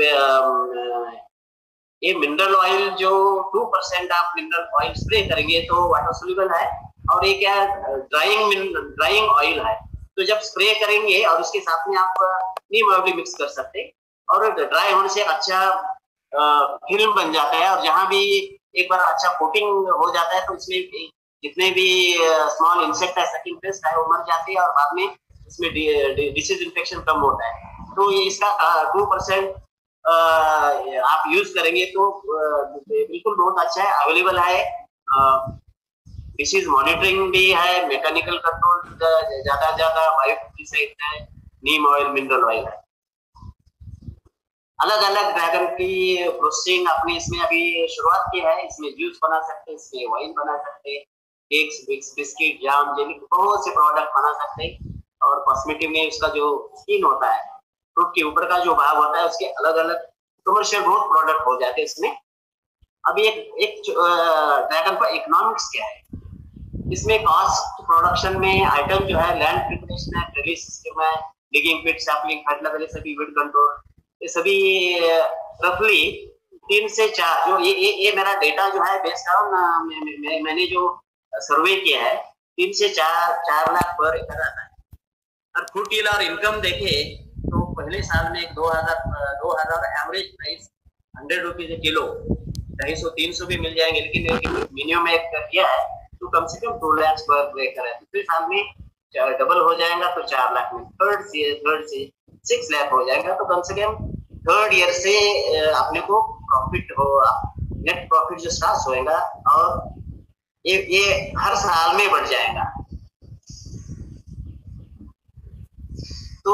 ये मिनरल ऑयल जो टू परसेंट आप मिनरल ऑयल स्प्रे करेंगे तो वाटर सोल्यूबल है, और ये क्या ड्राइंग ड्राइंग ऑयल है, तो जब स्प्रे करेंगे और उसके साथ में आप नीम ऑयल भी मिक्स कर सकते हैं और ड्राई होने से अच्छा फिल्म बन जाता है। और जहां भी एक बार अच्छा कोटिंग हो जाता है तो इसमें जितने भी स्मॉल इंसेक्ट है, सकिंग पेस्ट है, वो मर जाते हैं और बाद में इसमें डिसीज इन्फेक्शन कम होता है। तो ये इसका टू परसेंट आप यूज करेंगे तो बिल्कुल बहुत अच्छा है, अवेलेबल है। डिसीज मॉनिटरिंग भी है, मैकेनिकल कंट्रोल ज्यादा ज्यादा, बायोफर्टिलाइजर है, नीम ऑयल, मिनरल ऑयल है। अलग अलग ड्रैगन की प्रोसेसिंग अपने इसमें अभी शुरुआत की है। इसमें जूस बना सकते हैं, इसमें वाइन बना सकते हैं, केक्स, बिस्किट, जाम, जेली, बहुत से प्रोडक्ट बना सकते हैं। और कॉस्मेटिक में उसका जो स्किन होता है, फ्रूट के ऊपर का जो भाग होता है, उसके अलग अलग कमर्शियल बहुत प्रोडक्ट हो जाते हैं इसमें। अभी एक एक ड्रैगन का इकोनॉमिक्स क्या है, इसमें कॉस्ट प्रोडक्शन में आइटम जो है लैंड प्रिपरेशन है, ड्रिलिंग सिस्टम है, डिगिंग पिट, सैपलिंग, फर्टिलाइजर, सभी वीड कंट्रोल, ये सभी रफली तीन से चार जो ये ये, ये मेरा डेटा जो है बेस्ड ऑन मैंने जो सर्वे किया है, तीन से चार चार लाख पर एकड़ आता है। और फूड डील और इनकम देखे तो पहले साल में एक दो हजार दो हजार average price hundred rupees kilo, ढाई सौ तीन सौ भी मिल जाएंगे, लेकिन मिनिमम एक किया है तो कम से कम टू लाख पर एकड़ है। दूसरे साल में डबल हो जाएगा तो चार लाख में, थर्ड से थर्ड से सिक्स लाख हो जाएगा, तो कम से कम थर्ड ईयर से अपने को प्रॉफिट होगा, नेट प्रॉफिट जो स्टार्ट होएगा, और ये ये हर साल में बढ़ जाएगा। तो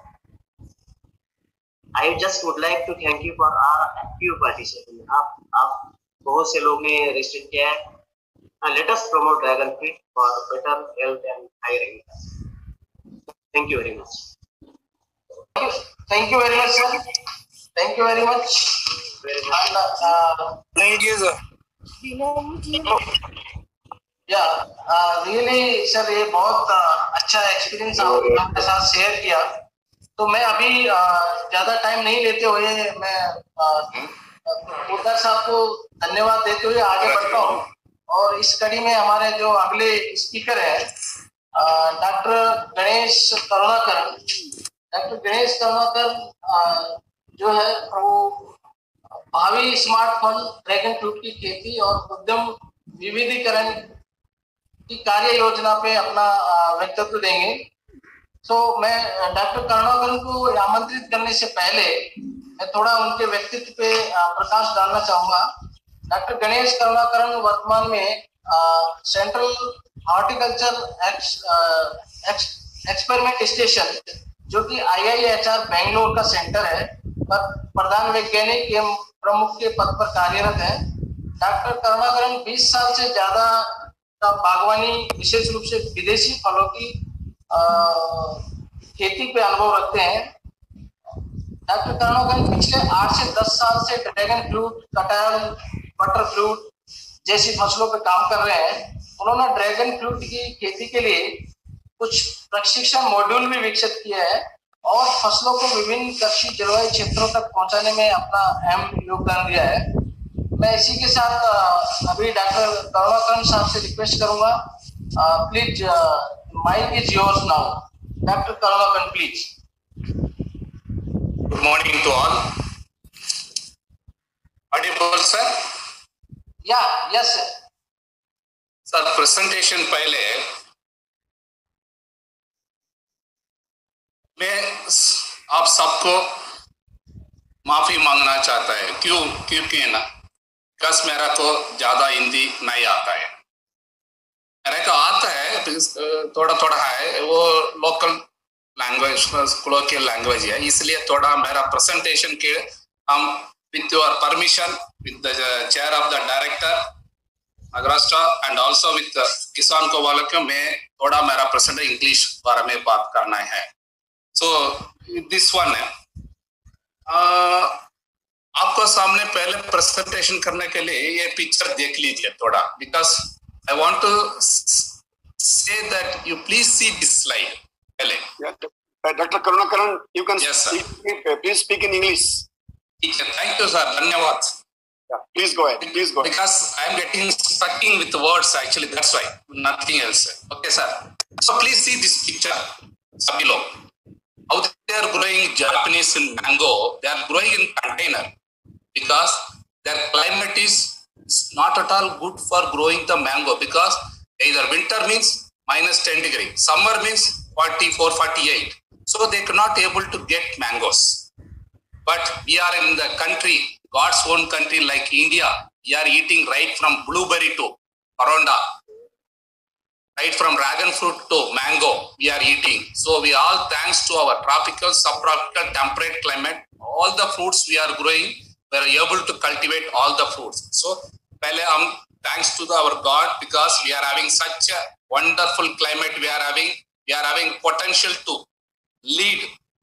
I just would like to thank you for our active participation. आप आप बहुत से लोग ने रजिस्टर किया है। Let us promote dragon fruit for better health and higher income. Thank you very much. Thank you very much, sir. Thank you very much. And, uh, Thank you, sir. yeah, uh, really, sir, ये बहुत uh, अच्छा experience आपके साथ share किया। तो मैं अभी ज्यादा टाइम नहीं लेते हुए मैं पोद्दार साहब को धन्यवाद देते हुए आगे बढ़ता हूँ। और इस कड़ी में हमारे जो अगले स्पीकर है डॉक्टर गणेश करुणाकर। डॉक्टर गणेश करुणाकर जो है वो भावी स्मार्टफोन ड्रैगन फ्रूट की खेती और उद्यम विविधीकरण की कार्य योजना पे अपना वक्तव्य देंगे। तो मैं डॉक्टर करुणाकर को आमंत्रित करने से पहले मैं थोड़ा उनके व्यक्तित्व पे प्रकाश डालना चाहूंगा। डॉक्टर गणेश करुणाकर वर्तमान में सेंट्रल हॉर्टिकल्चर एक्सपेरिमेंट स्टेशन जो कि I I H R Bangalore का सेंटर है पर प्रधान वैज्ञानिक एवं प्रमुख के पद पर कार्यरत है। डॉक्टर करुणाकर बीस साल से ज्यादा का बागवानी विशेष रूप से विदेशी फलों की आ, खेती पे अनुभव रखते हैं। डॉक्टर करुणाकर पिछले आठ से दस साल से ड्रैगन फ्रूट, कटहल, बटर फ्रूट जैसी फसलों पे काम कर रहे हैं। उन्होंने ड्रैगन फ्रूट की खेती के लिए कुछ प्रशिक्षण मॉड्यूल भी विकसित किया है और फसलों को विभिन्न कृषि जलवायु क्षेत्रों तक पहुंचाने में अपना अहम योगदान दिया है। मैं इसी के साथ अभी डॉक्टर करुणाकर साहब से रिक्वेस्ट करूंगा, please mike is yours now. Doctor Karunakar please. Good morning to all. Audible sir? Yeah, yes sir. Sir, presentation पहले मैं आप सबको माफी मांगना चाहता है। क्यों? क्योंकि ना बस मेरा को ज्यादा हिंदी नहीं आता है। मेरे को आता है थोड़ा थोड़ा है, वो लोकल लैंग्वेज कोलोकियल लैंग्वेज है, इसलिए थोड़ा मेरा प्रेजेंटेशन के हम with your permission with the chair of the director Maharashtra and also with किसान को वालों को मैं थोड़ा मेरा प्रेजेंटेशन इंग्लिश बारे में बात करना है। सो दिस वन है आपको सामने पहले प्रेजेंटेशन करने के लिए ये पिक्चर देख लीजिए थोड़ा, because I want to say that you please see this slide पहले। Doctor Karunakaran, you can please speak in English. Thank you sir, धन्यवाद। Please go ahead, please go. Because I am getting stuck in with words actually, that's why, nothing else. Okay sir, so please see this picture sabhi log how they are growing Japanese in mango. They are growing in container because their climate is not at all good for growing the mango, because either winter means minus ten degree, summer means forty-four, forty-eight, so they cannot able to get mangoes. But we are in the country, God's own country like India. We are eating right from blueberry to aronda, right from dragon fruit to mango we are eating. So we all, thanks to our tropical, subtropical, temperate climate, all the fruits we are growing, we are able to cultivate all the fruits. So pehle hum thanks to the, our God, because we are having such a wonderful climate we are having, we are having potential to lead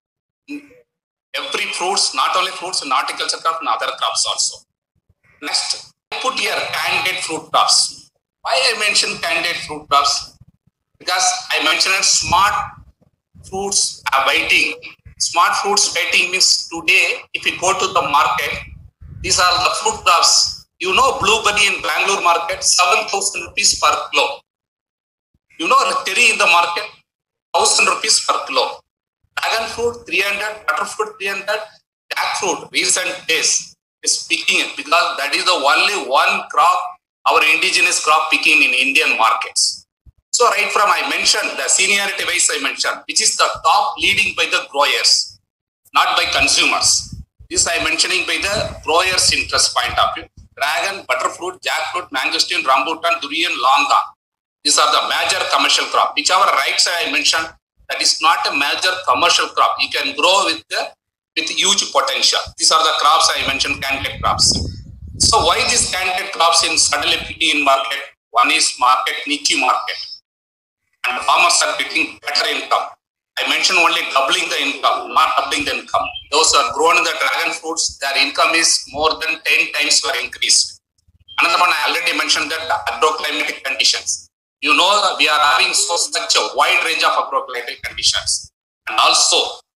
every fruits, not only fruits, in horticulture crop and other crops also. Next, I put here candidate fruit crops. Why I mention candidate fruit crops? Because I mentioned smart fruits are waiting. Smart fruits waiting means today, if you go to the market, these are the fruit crops. You know, blueberry in Bangalore market, seven thousand rupees per kilo. You know, cherry in the market, one thousand rupees per kilo. Dragon fruit three hundred, butter fruit three hundred, jackfruit recent days is picking it, because that is the only one crop, our indigenous crop picking in Indian markets. So right from I mentioned the seniority wise I mentioned, which is the top leading by the growers, not by consumers. This I mentioning by the growers interest point of view. Dragon, butterfruit, jackfruit, mangosteen, rambutan, durian, longan. These are the major commercial crop. Whichever rights I mentioned, that is not a major commercial crop. You can grow with the with huge potential. These are the crops I mentioned, candidate crops. So why these candidate crops in suddenly picking in market? One is market, niche market, and farmers are getting better income. I mentioned only doubling the income, not doubling the income. Those who are grown in the dragon fruits, their income is more than ten times were increased. Another one I already mentioned, that the agroclimatic conditions. You know, we are having so such a wide range of agroclimatic conditions, and also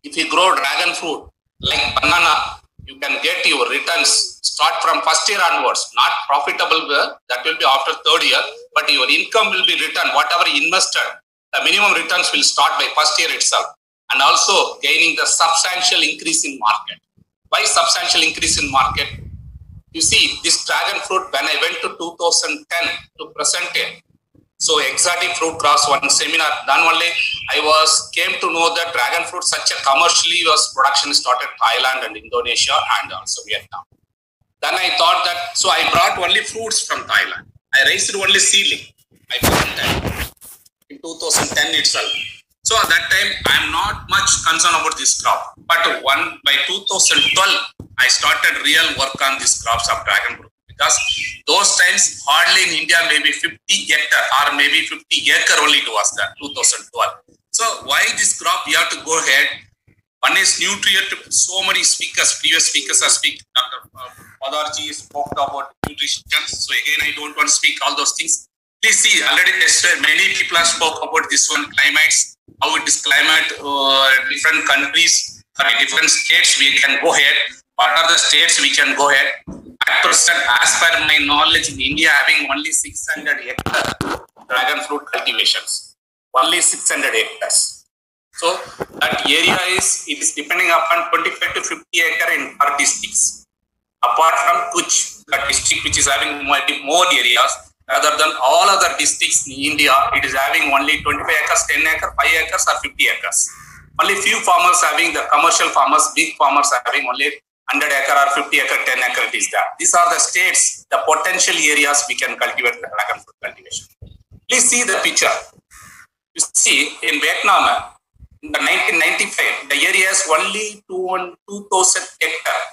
If you grow dragon fruit like banana, you can get your returns start from first year onwards. Not profitable, that will be after third year, but your income will be returned. Whatever you invested, the minimum returns will start by first year itself, and also gaining the substantial increase in market. Why substantial increase in market? You see, this dragon fruit, when I went to two thousand ten to present it, so exotic fruit crops one seminar done only, I was came to know that dragon fruit such a commercially was production started Thailand and Indonesia and also Vietnam. Then I thought that, so I brought only fruits from Thailand. I raised only seedling. I planted in two thousand ten itself. So at that time, I am not much concerned about this crop. But one by two thousand twelve, I started real work on these crops of dragon fruit. Because those times, hardly in India, maybe fifty hectare or maybe fifty acre only it was there, two thousand twelve. So why this crop? We have to go ahead. One is nutrient. So many speakers, previous speakers are speaking. Doctor Padarji spoke about nutrition. So again, I don't want to speak all those things. Please see, already tested. Many people have spoke about this one, climates, how it is climate, uh, different countries, or different states. We can go ahead. What are the states we can go ahead? At present, as per my knowledge, in India having only six hundred hectares dragon fruit cultivations, only six hundred hectares. So that area is, it is depending upon twenty-five to fifty acre in our districts. Apart from Kutch, a district which is having more, more areas, rather than all other districts in India, it is having only twenty-five acres, ten acres, five acres or fifty acres. Only few farmers having, the commercial farmers, big farmers having only one hundred acre or fifty acre, ten acre it is there. These are the states, the potential areas we can cultivate the dragon fruit cultivation. Please see the picture. You see, in Vietnam, in the nineteen ninety-five, the area is only two thousand hectare.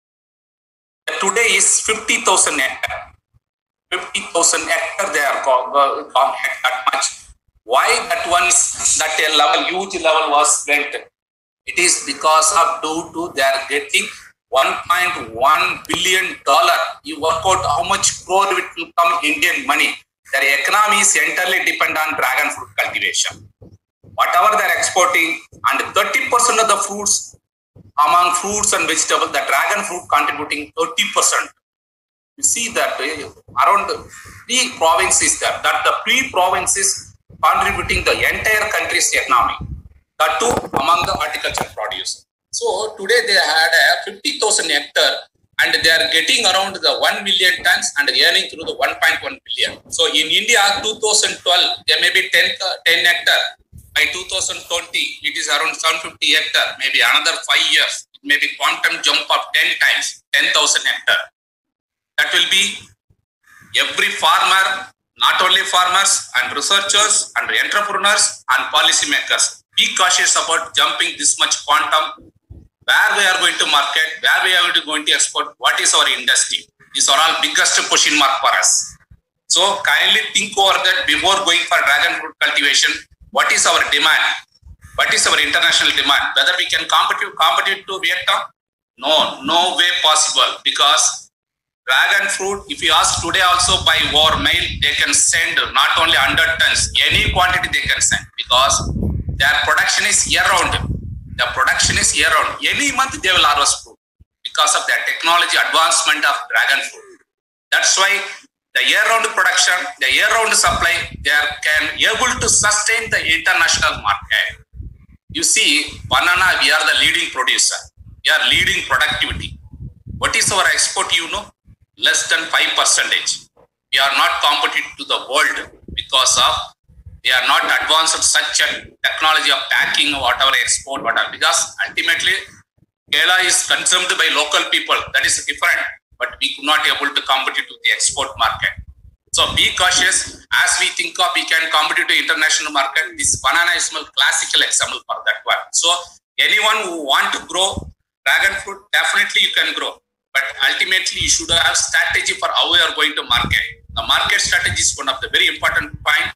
Today is fifty thousand hectare. fifty thousand hectare they are gone that much. Why that one is, that a level, huge level was went? It is because of due to they are getting one point one billion dollar. You work out how much crore it will come Indian money. Their economy is entirely dependent on dragon fruit cultivation. Whatever they are exporting, and thirty percent of the fruits, among fruits and vegetables, the dragon fruit contributing thirty percent. You see that uh, around three provinces there, that the three provinces contributing the entire country's economy. That too among the horticulture produce. So today they had a fifty thousand hectare and they are getting around the one million tons and earning through the one point one billion. So in India, two thousand twelve, there may be ten, ten hectare. By two thousand twenty, it is around seven hundred fifty hectare. Maybe another five years, it may be quantum jump of ten times, ten thousand hectare. That will be every farmer, not only farmers and researchers and entrepreneurs and policymakers. Be cautious about jumping this much quantum. Where we are going to market, where we are going to export, what is our industry? These are all biggest question mark for us. So kindly think over that before going for dragon fruit cultivation. What is our demand? What is our international demand? Whether we can compete, compete to Vietnam? No, no way possible, because dragon fruit, if you ask today also by war mail, they can send not only one hundred tons, any quantity they can send, because their production is year round. The production is year round. Any month they will harvest fruit because of their technology advancement of dragon fruit. That's why the year-round production, the year-round supply, they are can able to sustain the international market. You see, banana, we are the leading producer. We are leading productivity. What is our export, you know? Less than five percentage. We are not competitive to the world because of, they are not advanced such a technology of packing, whatever export, whatever. Because ultimately, Kerala is consumed by local people. That is different. But we could not be able to compete with the export market. So be cautious. As we think of, we can compete to international market. This banana is a classical example for that one. So anyone who want to grow dragon fruit, definitely you can grow. But ultimately, you should have strategy for how we are going to market. The market strategy is one of the very important point.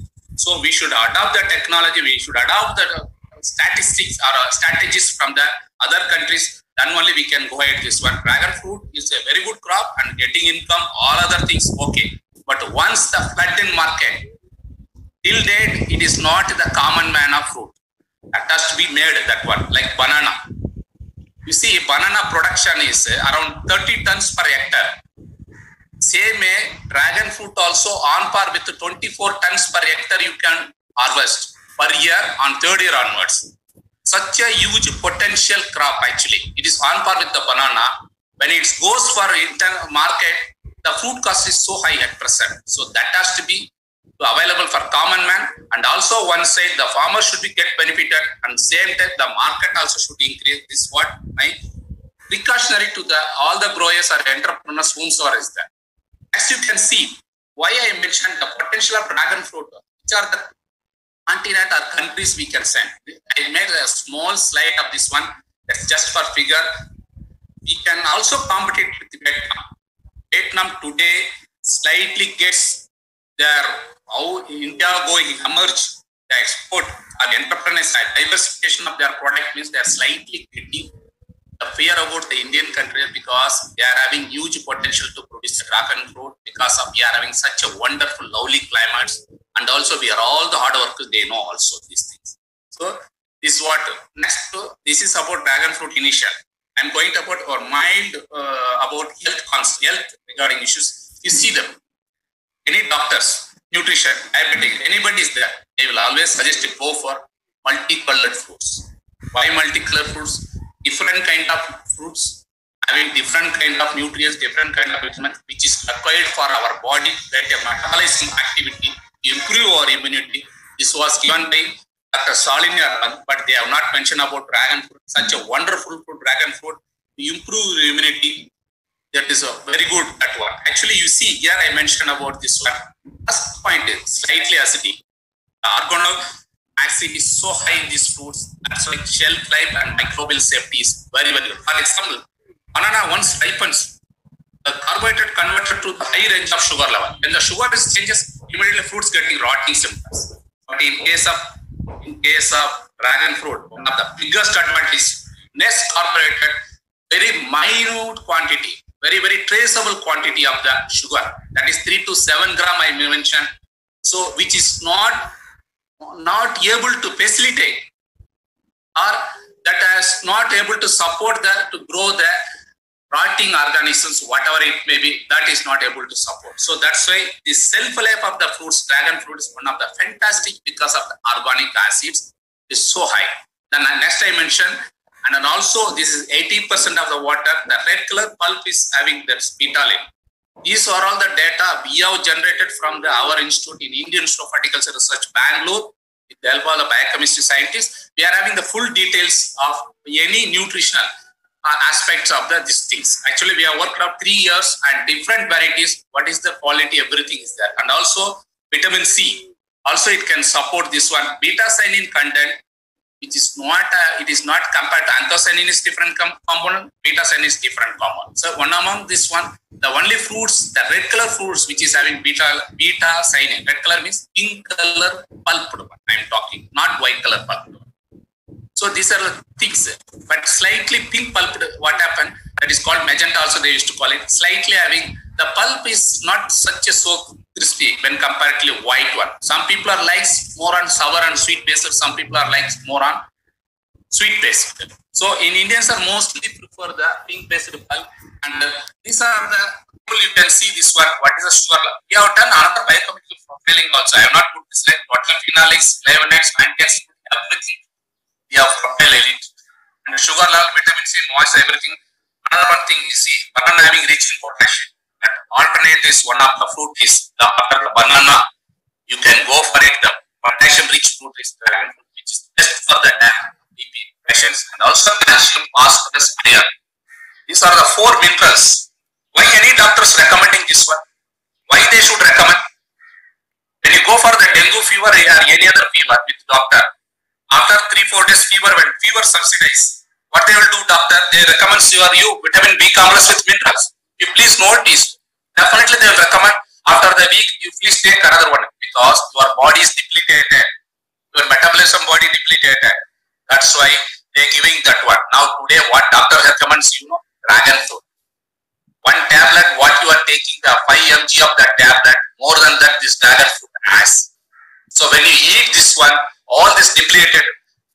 So we should adopt the technology. We should adopt the statistics or strategies from the other countries. Then only we can go ahead this one. Dragon fruit is a very good crop and getting income, all other things okay. But once the flood in market, till date, it is not the common man of fruit. That has to be made, that one, like banana. You see, banana production is around thirty tons per hectare. Same dragon fruit also on par with twenty-four tons per hectare you can harvest per year on third year onwards. Such a huge potential crop actually. It is on par with the banana. When it goes for internal market, the fruit cost is so high at present. So that has to be available for common man, and also one side the farmer should be get benefited, and same time the market also should increase. This is what my precautionary to the all the growers or entrepreneurs whomsoever is there. As you can see, why I mentioned the potential of dragon fruit, which are the continent or countries we can send. I made a small slide of this one. That's just for figure. We can also compete with Vietnam. Vietnam today slightly gets their how India going emerge the export or enterprise side diversification of their product means they are slightly getting the fear about the Indian country because they are having huge potential to produce dragon fruit because of we are having such a wonderful lovely climates, and also we are all the hard workers, they know also these things. So this is what next this is about dragon fruit initial. I'm going to about or mild uh, about health health regarding issues. You see them. Any doctors, nutrition, diabetic, anybody is there, they will always suggest to go for multicolored fruits. Why multicolored fruits? Different kind of fruits having different kind of nutrients, different kind of vitamins, which is required for our body, that a metabolism activity, improve our immunity. This was given by Doctor Salini, but they have not mentioned about dragon fruit, such a wonderful fruit, dragon fruit, to improve immunity. That is a very good that one. Actually, you see here I mentioned about this one. First point is slightly acidic. The organo acid is so high in these fruits. That's why shelf life and microbial safety is very, very good. For example, banana once ripens, the carbohydrate converted to the high range of sugar level. When the sugar is changes, immediately fruits getting rotting symptoms. But in case of in case of dragon fruit, one of the biggest advantages, less carbohydrate, very minute quantity, very, very traceable quantity of the sugar. That is three to seven gram I mentioned. So which is not, not able to facilitate or that is not able to support the, to grow the rotting organisms, whatever it may be, that is not able to support. So that's why the shelf life of the fruits, dragon fruit is one of the fantastic because of the organic acids is so high. Then next I mentioned, and then also this is eighty percent of the water, the red color pulp is having that betalin. These are all the data we have generated from the, our institute in Indian Institute of Horticulture Research, Bangalore, with the help of the biochemistry scientists. We are having the full details of any nutritional uh, aspects of the these things. Actually, we have worked out three years and different varieties. What is the quality? Everything is there. And also vitamin C. Also, it can support this one. Beta-cyanine content, which is not, uh, it is not compared to anthocyanin is different com component, beta-cyanine is different component. So one among this one, the only fruits, the red color fruits, which is having beta, beta-cyanine. Red color means pink color pulp. I am talking, not white color pulp. So these are the things, but slightly pink pulp, what happened, that is called magenta also they used to call it, slightly having, the pulp is not such a so crispy when comparatively white one. Some people are like more on sour and sweet based, some people are like more on sweet based. So in Indians are mostly prefer the pink based pulp, and uh, these are the, you can see this one, what is the sugar. We have done another biochemical profiling also. I have not put this like water phenolics, flavonoids, antacids, everything. We have profiled it. And the sugar level, vitamin C, moisture, everything. Another one thing you see, banana having rich in potassium. And alternate is one of the fruit is the, after the banana, you can go for it. The potassium rich fruit is the dragon fruit, which is best for the B P patients, and also calcium, phosphorus, iron. These are the four minerals. Why any doctors recommending this one? Why they should recommend? When you go for the dengue fever or any other fever with doctor, after three, four days fever, when fever subsidize, what they will do, doctor, they recommend you you vitamin B complex with minerals. You please notice, definitely they will recommend after the week, you please take another one because your body is depleted, your metabolism body depleted. That's why they are giving that one. Now today, what doctor recommends you know, dragon fruit. One tablet, what you are taking, the five milligrams of that tablet, more than that, this dragon fruit has. So when you eat this one, all this depleted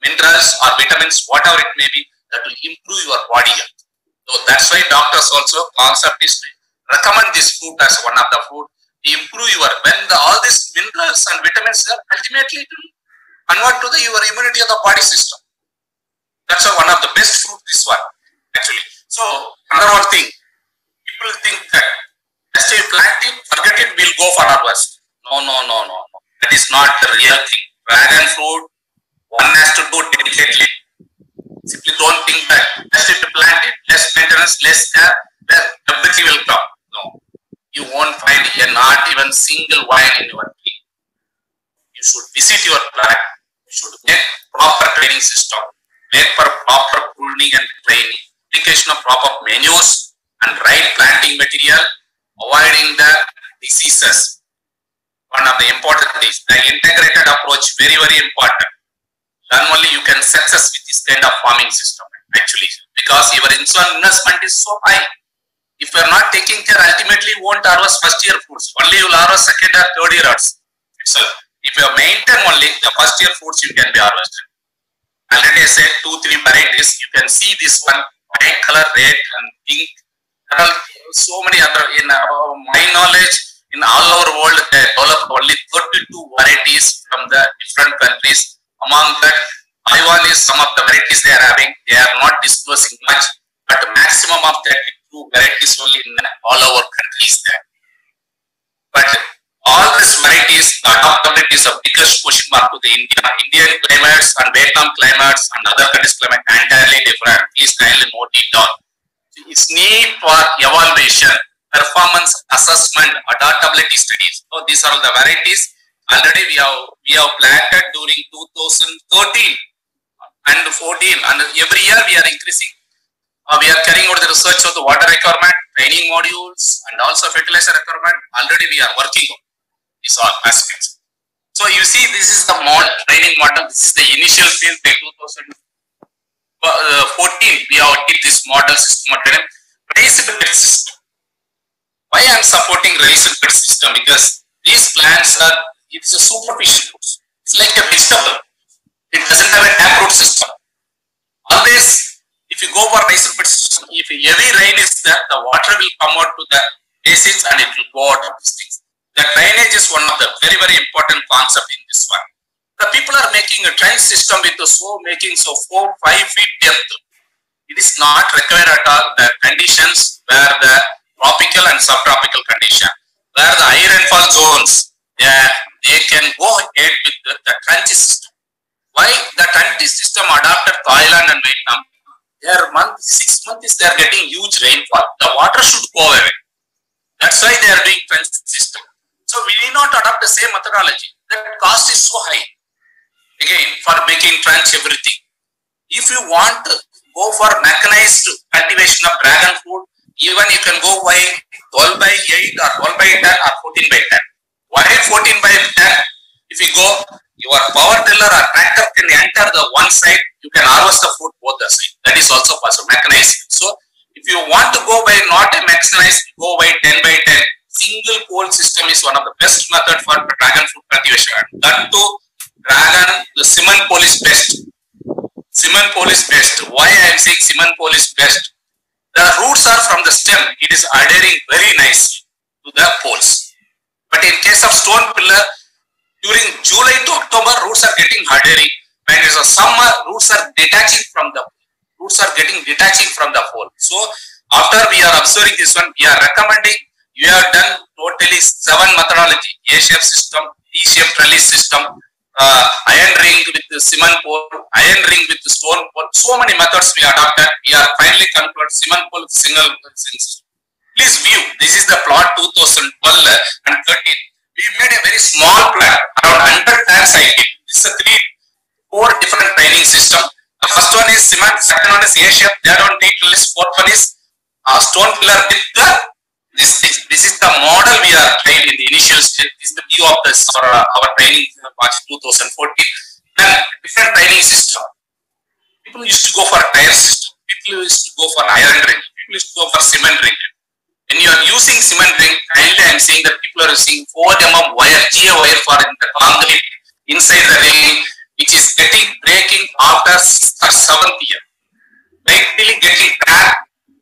minerals or vitamins, whatever it may be, that will improve your body health. So that's why doctors also concept is to recommend this fruit as one of the food to improve your, when the, all these minerals and vitamins are ultimately to convert to the your immunity of the body system. That's one of the best fruit, this one actually. So another one thing, people think that just you plant it, forget it, we'll go for harvest. No, no, no, no, no. That is not the real thing. Dragon fruit, one has to do delicately. Simply don't think that just if you plant it, less maintenance, less care, then everything will come. No. You won't find a not even single vine in your tree. You should visit your plant. You should make proper training system. Make for proper pruning and training. Application of proper manures and right planting material. Avoiding the diseases. One of the important things. The integrated approach, very, very important. Then only you can success with this kind of farming system actually, because your investment is so high. If you are not taking care, ultimately you won't harvest first year fruits. Only you will harvest second or third year itself. If you maintain only the first year fruits, you can be harvested. Already I said two, three varieties. You can see this one, white color, red and pink. There are so many other, in uh, my knowledge, in all over the world, they develop only thirty-two varieties from the different countries. Among that, Taiwan is some of the varieties they are having. They are not disclosing much, but maximum of thirty-two varieties only in all our countries there. But all these varieties, the adaptability is a biggest question mark to the India. Indian climates and Vietnam climates and other countries' climate entirely different. Please kindly note it down. It's need for evaluation, performance assessment, adaptability studies. So these are the varieties. Already we have we have planted during two thousand thirteen and fourteen, and every year we are increasing. Uh, we are carrying out the research of the water requirement, training modules, and also fertilizer requirement. Already we are working on these all aspects. So you see, this is the model, training model. This is the initial phase by two thousand fourteen. We have did this model system of training. Raised bed system. Why I am supporting raised bed system? Because these plants are, it is a superficial root. It's like a vegetable. It doesn't have a taproot system. Always, if you go for raised bed system, if heavy rain is there, the water will come out to the basics and it will go out of these things. The drainage is one of the very, very important concept in this one. The people are making a trench system with the so making so four, five feet depth. It is not required at all. The conditions where the tropical and subtropical condition, where the high rainfall zones, yeah, they can go ahead with the, the trench system. Why the trench system adapted Thailand and Vietnam? Their month, six months they are getting huge rainfall. The water should go away. That's why they are doing trench system. So we need not adopt the same methodology. The cost is so high. Again, for making trench everything. If you want to go for mechanized cultivation of dragon fruit, even you can go by twelve by eight or twelve by ten or fourteen by ten. Why fourteen by ten? If you go, your power tiller or tractor can enter the one side, you can harvest the fruit both the side. That is also possible, mechanized. So if you want to go by not a mechanized, go by ten by ten. Single pole system is one of the best method for dragon fruit cultivation. That too, dragon, the cement pole is best. Cement pole is best. Why I am saying cement pole is best? The roots are from the stem. It is adhering very nicely to the poles. But in case of stone pillar, during July to October, roots are getting adhering. When it is a summer, roots are detaching from the roots are getting detaching from the pole. So after we are observing this one, we are recommending. You have done totally seven methodology: A-shape system, T-shape trellis system, uh, iron ring with the cement pole, iron ring with the stone pole. So many methods we adopted. We are finally concluded cement pole single system. Please view. This is the plot two thousand twelve and thirteen. We made a very small plot around one hundred plants I did. This is a three, four different training system. The first one is cement, second one is A-shape, third one T-trellis, fourth one is uh, stone pillar with the This, this, this is the model we are trained in the initial stage. This is the view of this for uh, our training batch two thousand fourteen. Then different training system. People used to go for tire system. People used to go for iron ring. People used to go for cement ring. When you are using cement ring, kindly I am saying that people are using four millimeter wire, G A wire for the concrete inside the ring, which is getting breaking after sixth or seventh year. Likely getting cracked.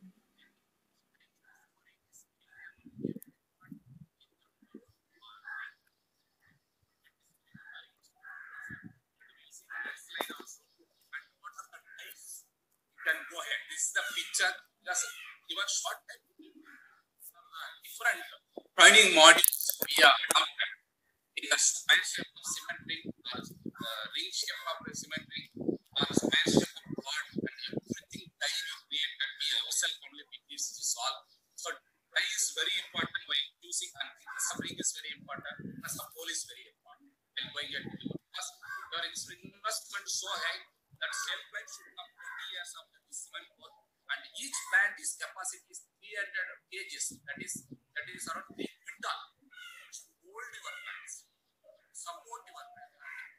Can go ahead. This is the picture. Just give a short time. Different training modules we are adopted in the square shape of cement ring, or uh, ring shape of the cement ring, or square shape of rod, and everything die we created. We ourselves only make this to solve. So die is very important while using, and thickness of ring is very important. Thickness of hole is very important. And going at your because your investment so high that sale price should come twenty years after the cement hole, and each plant is capacity is three hundred kgs. That is that is around three quintal. Hold your plants, support your plant.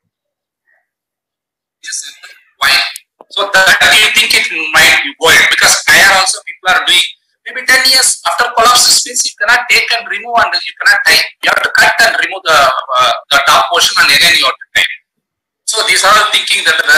Yes, why? So that you think it might be void, because higher also people are doing. Maybe ten years after collapse means you cannot take and remove, and you cannot tie. You have to cut and remove the uh, the top portion, and again you have to tie. So these are all thinking that the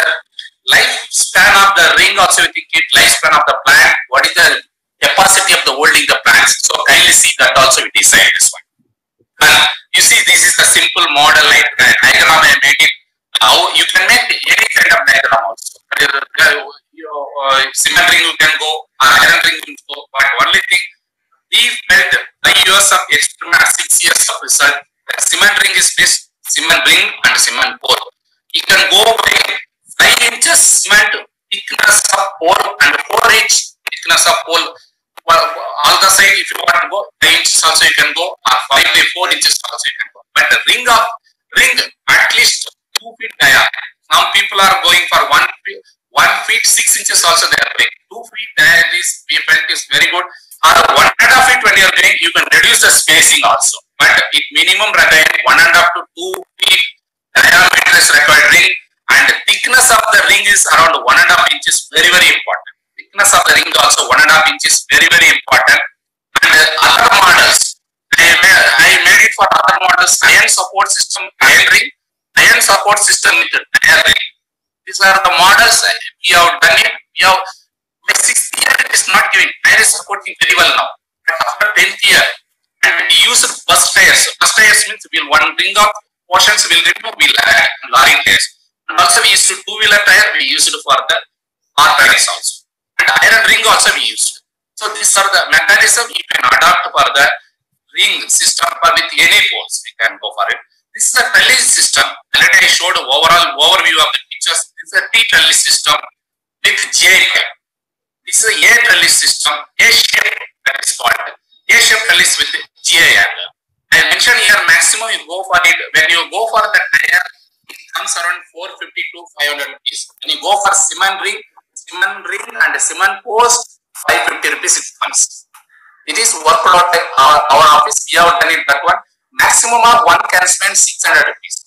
lifespan of the ring also we think it, lifespan of the plant, what is the capacity of the holding the plants. So kindly see that also we decide this one. And you see this is the simple model like uh, diagram I made it. Now you can make any kind of diagram also. Uh, you, uh, cement ring you can go, uh, iron ring you can go, but only thing we felt five years of experiment, six years of result. The cement ring is this cement ring and cement pole. You can go by five inches cement thickness of pole and four inch thickness of pole. Well, all the side if you want to go five inches also you can go, or five by four inches also you can go. But the ring of ring at least two feet diameter. Now people are going for one feet, one feet six inches also they are doing. Two feet diameter is we felt is very good. Or one and a half feet when you are doing, you can reduce the spacing also. But it minimum require one and a half to two feet diameter is required ring, and the thickness of the ring is around one and a half inches. Very very important. Thickness of the ring also one and a half inches. Very very important. And uh, other models, I made, I made it for other models. Iron support system, iron ring, iron support system with iron ring. These are the models we have done it. We have by sixth year it is not giving. Iron is supporting very well now. But after tenth year, and we use bus tires. Bus tires means we'll one ring of portions will remove, we'll add lorry tires. And also we used to two-wheeler tire, we used it for the car tires also. And iron ring also we used. So these are the mechanism you can adapt for the ring system for with any poles. We can go for it. This is a trellis system. Already I showed overall overview of the pictures. This is a T trellis system with J cap. This is a A trellis system, A shape that is called A shape trellis with G A angle. I mentioned here maximum you go for it when you go for the tire, it comes around four fifty to five hundred rupees. When you go for cement ring, cement ring and cement post, five fifty rupees it comes. It is worked out by our, our office. We have done it that one. Maximum of one can spend six hundred rupees.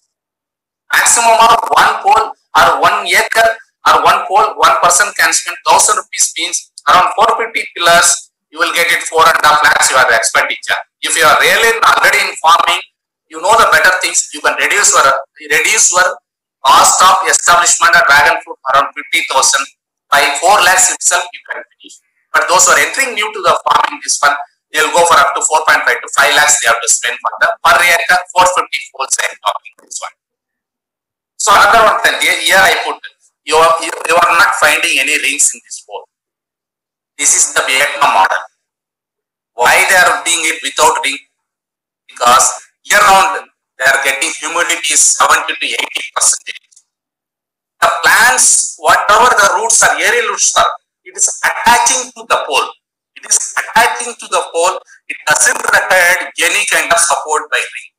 Maximum of one pole or one acre or one pole, one person can spend thousand rupees means around four fifty pillars. You will get it four and a half lakhs. You have the expenditure. If you are really already in farming, you know the better things. You can reduce your reduce your cost of establishment of dragon fruit around fifty thousand. By four lakhs itself, you can finish. But those who are entering new to the farming this one, they will go for up to four point five to five lakhs. They have to spend for the per acre four fifty poles. I am talking this one. So another one then here I put you are you, you are not finding any rings in this pole. This is the Vietnam model. Why they are doing it without ring? Because year round they are getting humidity is seventy to eighty percent. The plants, whatever the roots are, aerial roots are, it is attaching to the pole. It is attaching to the pole. It doesn't require any kind of support by ring.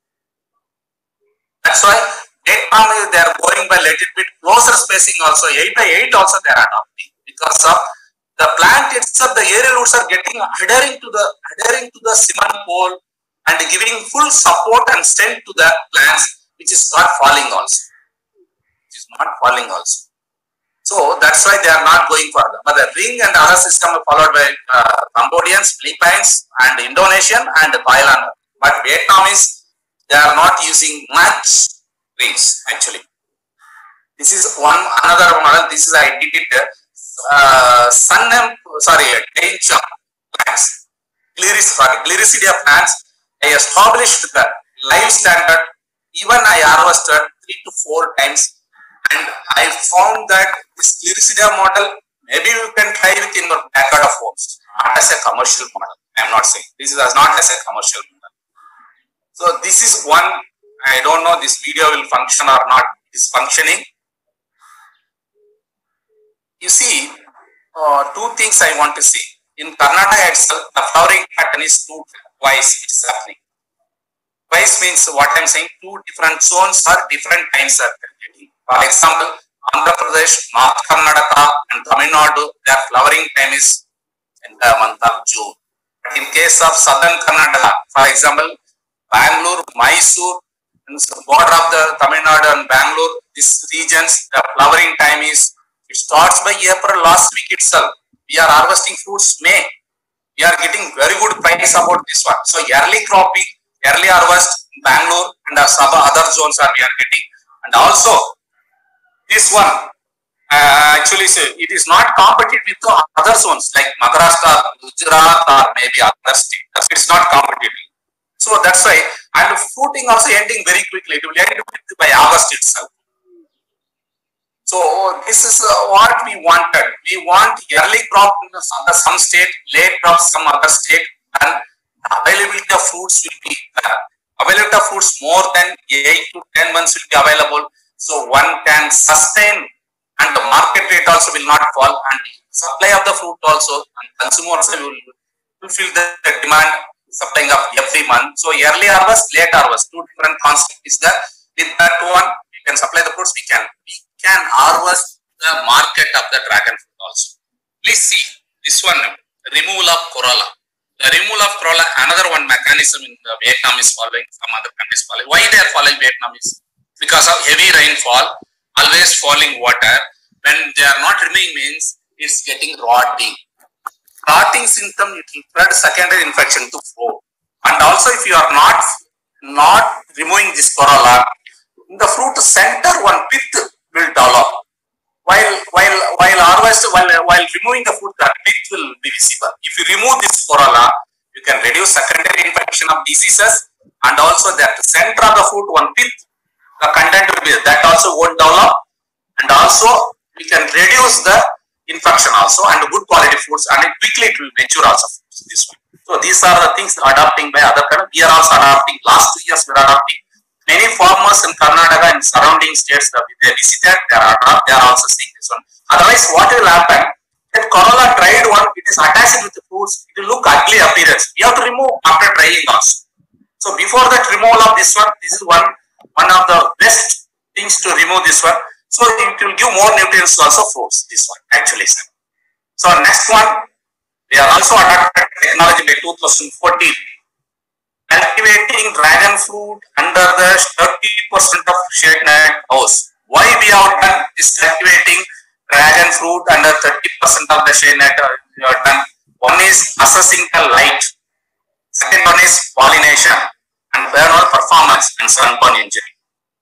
That's why Vietnam they are going by little bit closer spacing also. eight by eight also they are adopting because of the plant itself. The aerial roots are getting adhering to the adhering to the cement pole and giving full support and strength to the plants, which is not falling also. Which is not falling also. So that's why they are not going for them. But the ring and the other system are followed by uh, Cambodians, Philippines, and Indonesian and Thailand. But Vietnamese, they are not using much rings actually. This is one another model. This is I did it. Uh, sun and sorry, tenchum plants, Glyris, sorry, Gliricidia plants. I established the live standard. Even I harvested three to four times, and I found that this Gliricidia model maybe you can try with in your backyard of homes, not as a commercial model. I am not saying this is not as a commercial model. So this is one. I don't know this video will function or not. It is functioning. You see, uh, two things I want to see. In Karnataka itself, the flowering pattern is two twice it is happening. Twice means what I am saying, two different zones or different times are getting. For example, Andhra Pradesh, North Karnataka and Tamil Nadu, their flowering time is in the month of June. But in case of Southern Karnataka, for example, Bangalore, Mysore, and the border of the Tamil Nadu and Bangalore, these regions, the flowering time is, it starts by April last week itself. We are harvesting fruits May. We are getting very good price about this one. So early cropping, early harvest in Bangalore and some other zones are we are getting. And also this one, uh, actually it is not competitive with the other zones like Maharashtra, Gujarat or maybe other states. It's not competitive. So that's why, and fruiting also ending very quickly. It will end by August itself. So this is uh, what we wanted. We want early crop in some state, late crop some other state, and availability of fruits will be uh, availability of fruits more than eight to ten months will be available. So one can sustain, and the market rate also will not fall, and supply of the fruit also, and consumers will fulfill the, the demand supplying of every month. So early harvest, late harvest, two different concepts is there. With that one, we can supply the fruits. We can we can harvest the market of the dragon fruit also. Please see this one, removal of corolla. The removal of corolla, another one mechanism in the Vietnam is following, some other countries following. Why they are following Vietnam is because of heavy rainfall, always falling water. When they are not removing means it's getting rotting. Rotting symptom, it will spread secondary infection to fruit. And also if you are not not removing this corolla, in the fruit center one pith will develop. While while while harvest while while removing the fruit, the pith will be visible. If you remove this corolla, you can reduce secondary infection of diseases, and also that center of the fruit one pith, the content will be that also won't develop, and also we can reduce the infection also and good quality fruits, and it quickly it will mature also. This one. So these are the things adopting by other countries. We are also adopting. Last two years we are adopting. Many farmers in Karnataka and surrounding states that they visited, they are, they are also seeing this one. Otherwise, what will happen? That corolla dried one, it is attached with the fruits, it will look ugly appearance. We have to remove after drying also. So before that removal of this one, this is one, one of the best things to remove this one. So it will give more nutrients to also fruits, this one actually. Sir. So next one, we are also adopted technology by two thousand fourteen. Cultivating dragon fruit under the thirty percent of shade net house. Why we have done this cultivating dragon fruit under thirty percent of the shade net we have done? One is assessing the light. Second one is pollination. And third one performance and sunburn injury.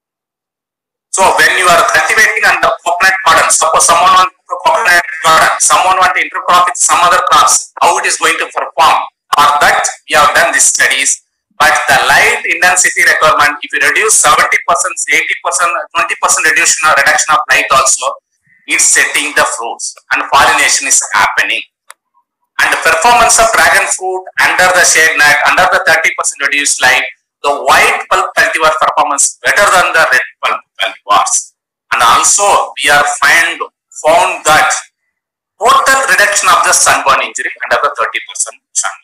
So when you are cultivating under coconut garden, suppose someone wants to coconut garden, someone wants to intercrop with some other crops, how it is going to perform? For that we have done these studies. But the light intensity requirement, if you reduce seventy percent, eighty percent, twenty percent reduction or reduction of light also, it's setting the fruits and pollination is happening. And the performance of dragon fruit under the shade net, under the thirty percent reduced light, the white pulp cultivar performance better than the red pulp cultivars. And also we are find, found that total reduction of the sunburn injury under the thirty percent sunlight.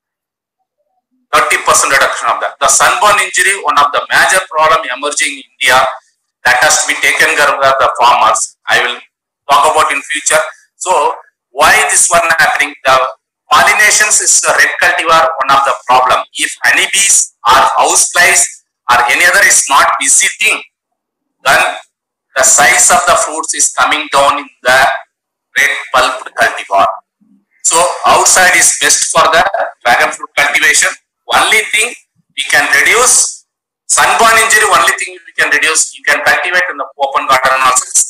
thirty percent reduction of that. The sunburn injury, one of the major problem emerging in India, that has to be taken care of the farmers. I will talk about in future. So why this one happening? The pollinations is the red cultivar, one of the problem. If honeybees or houseflies or any other is not visiting, then the size of the fruits is coming down in the red pulp cultivar. So outside is best for the dragon fruit cultivation. Only thing we can reduce sunburn injury, only thing we can reduce, you can cultivate in the open garden and also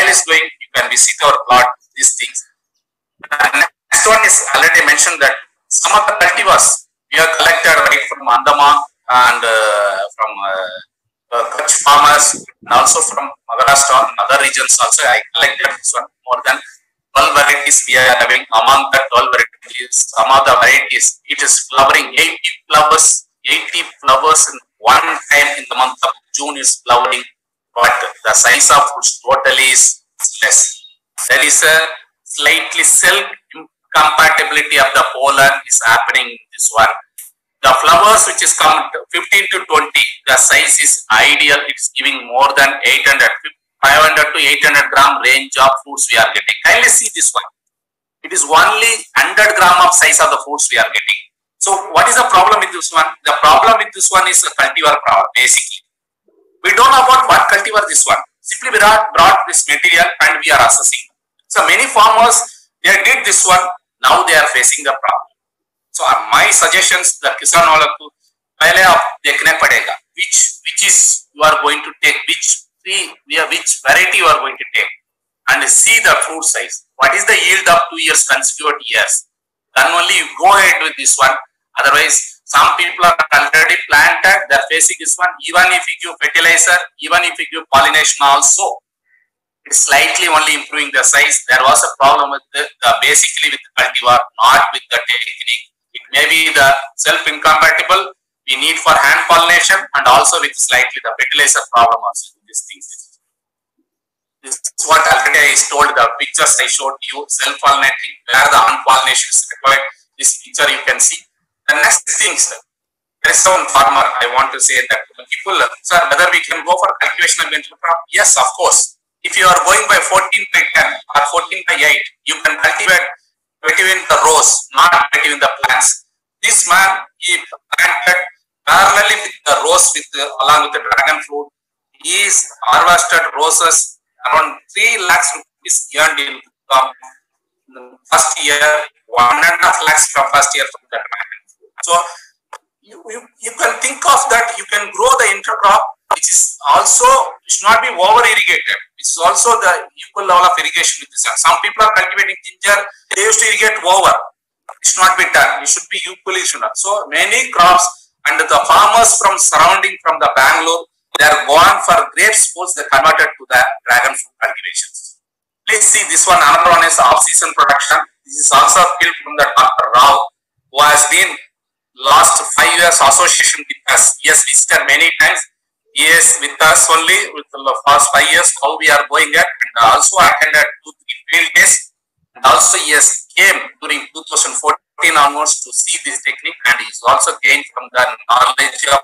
trial is going. You can visit our plot, these things. And next one is already mentioned that some of the cultivars we have collected right from Andaman and uh, from uh, uh, Kutch farmers, and also from Maharashtra and other regions also. I collected this one, more than twelve varieties we are having. Among the twelve varieties, some of the varieties, it is flowering eighty flowers, eighty flowers in one time in the month of June is flowering, but the size of fruits totally is less. There is a slightly cell incompatibility of the pollen is happening in this one. The flowers which is come fifteen to twenty, the size is ideal. It's giving more than eight hundred, five hundred to eight hundred gram range of fruits we are getting. Kindly see this one. It is only one hundred gram of size of the fruits we are getting. So what is the problem with this one? The problem with this one is a cultivar problem, basically. We don't know about what cultivar this one. Simply we brought, brought this material and we are assessing. So many farmers, they did this one, now they are facing the problem. So uh, my suggestions, the kisan wala ko pehle aap dekhne padega, which which is you are going to take, which tree, which variety you are going to take, and see the fruit size. What is the yield of two years consecutive years? Then only you go ahead with this one. Otherwise, some people are already planted, they are facing this one. Even if you give fertilizer, even if you give pollination also, it's slightly only improving the size. There was a problem with the, the basically with the cultivar, not with the technique. It may be the self-incompatible, we need for hand pollination, and also with slightly the fertilizer problem also in these things. This is what already I told, the pictures I showed you, self-pollinating, where the unpollination is required. This picture you can see. The next thing, sir, there is some farmer, I want to say that people, sir, whether we can go for cultivation of lentil crop? Yes, of course. If you are going by fourteen by ten or fourteen by eight, you can cultivate between the rows, not between the plants. This man, he planted parallelly with the rows with the, along with the dragon fruit. He is harvested roses around three lakhs rupees earned in from the first year, one and a half lakhs from first year from the dragon fruit. So you, you, you can think of that, you can grow the intercrop, which is also, it should not be over irrigated. Which is also the equal level of irrigation with this. Some people are cultivating ginger, they used to irrigate over. It should not be done. It should be equally should not. So many crops, and the farmers from surrounding from the Bangalore, they are gone for grape sports, they converted to the dragon fruit cultivations. Please see this one. Another one is off-season production. This is also built from the Doctor Rao, who has been last five years association with us. He has visited many times. He is with us only with the past five years, how we are going at, and also attended two, three field days. And also he has came during two thousand fourteen onwards to see this technique, and he is also gained from the knowledge of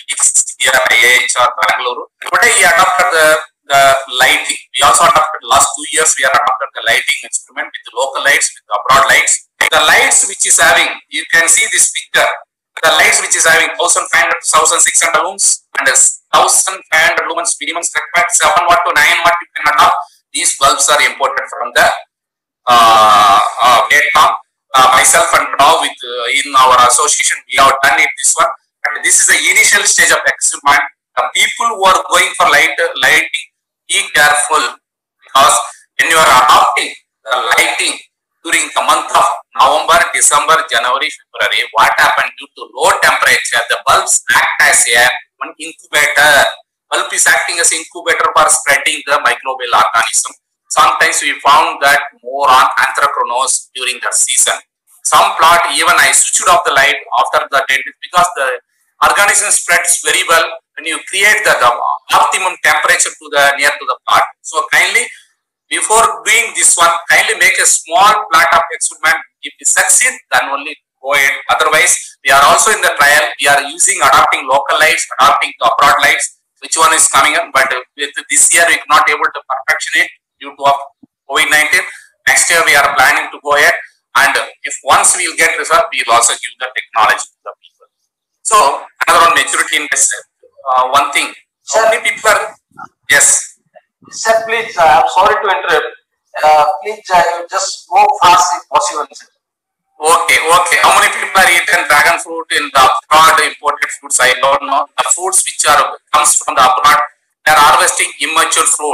I I H or Bangalore. Today he adopted the, the lighting. We also adopted last two years we are adopted the lighting experiment with the local lights, with the abroad lights. The lights which is having, you can see this picture. The lights which is having one thousand five hundred to one thousand six hundred lumens and one thousand five hundred lumens minimum required, seven watt to nine watt you can adopt. These bulbs are imported from the uh, uh, Vietnam. Uh, myself and now with uh, in our association we have done it this one. But this is the initial stage of experiment. The people who are going for light lighting, be careful, because when you are adopting the lighting during the month of November, December, January, February, what happened due to low temperature, the bulbs act as a one incubator. Bulb is acting as incubator for spreading the microbial organism. Sometimes we found that more on anthracnose during the season. Some plot, even I switched off the light after the ten because the organism spreads very well when you create the, the optimum temperature to the near to the plot. So kindly, before doing this one, kindly make a small plot of experiment. If we succeed, then only go ahead. Otherwise, we are also in the trial. We are using adopting local lights, adopting the abroad lights. Which one is coming up? But with this year, we are not able to perfection it due to COVID nineteen. Next year, we are planning to go ahead. And if once we will get result, we will also give the technology to the people. So, another on maturity index. Uh, one thing. How many people are? Yes. Sir, please, uh, I'm sorry to interrupt. Uh, please, uh, just go fast if possible, sir. Okay, okay. How many people are eating dragon fruit in the abroad imported fruits? I don't know. The fruits which are comes from the abroad, they are harvesting immature fruits.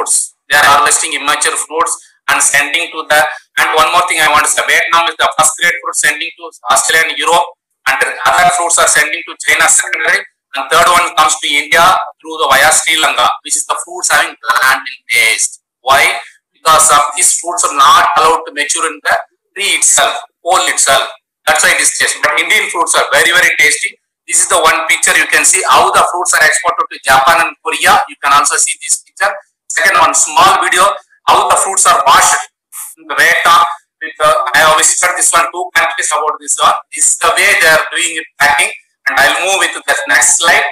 They are harvesting immature fruits and sending to the, and one more thing I want to say, Vietnam is the first grade fruit sending to Australia and Europe, and other fruits are sending to China secondary, and third one comes to India through the via Sri Lanka, which is the fruits having plant in taste. Why? Because of these fruits are not allowed to mature in the tree itself, pole itself. That's why it is tasty. But Indian fruits are very, very tasty. This is the one picture you can see how the fruits are exported to Japan and Korea. You can also see this picture. Second one, small video, how the fruits are washed in the Vietnam. With, uh, I have visited this one, two countries about this one. This is the way they are doing it, packing. And I'll move with the next slide.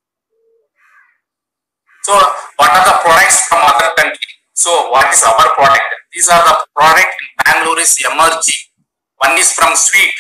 So, what are the products from other countries? So, what is our product? These are the product in Bangalore is emerging. One is from sweet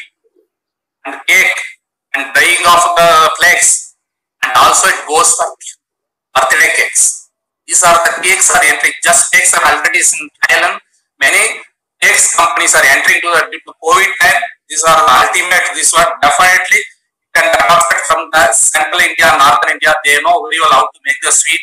and cake and drying of the flakes, and also it goes for birthday cakes. These are the cakes are entering. Just cakes are already in Thailand. Many cakes companies are entering to the due to COVID time. These are the ultimate. This one definitely can develop from the central India, northern India. They know very well how to make the sweet,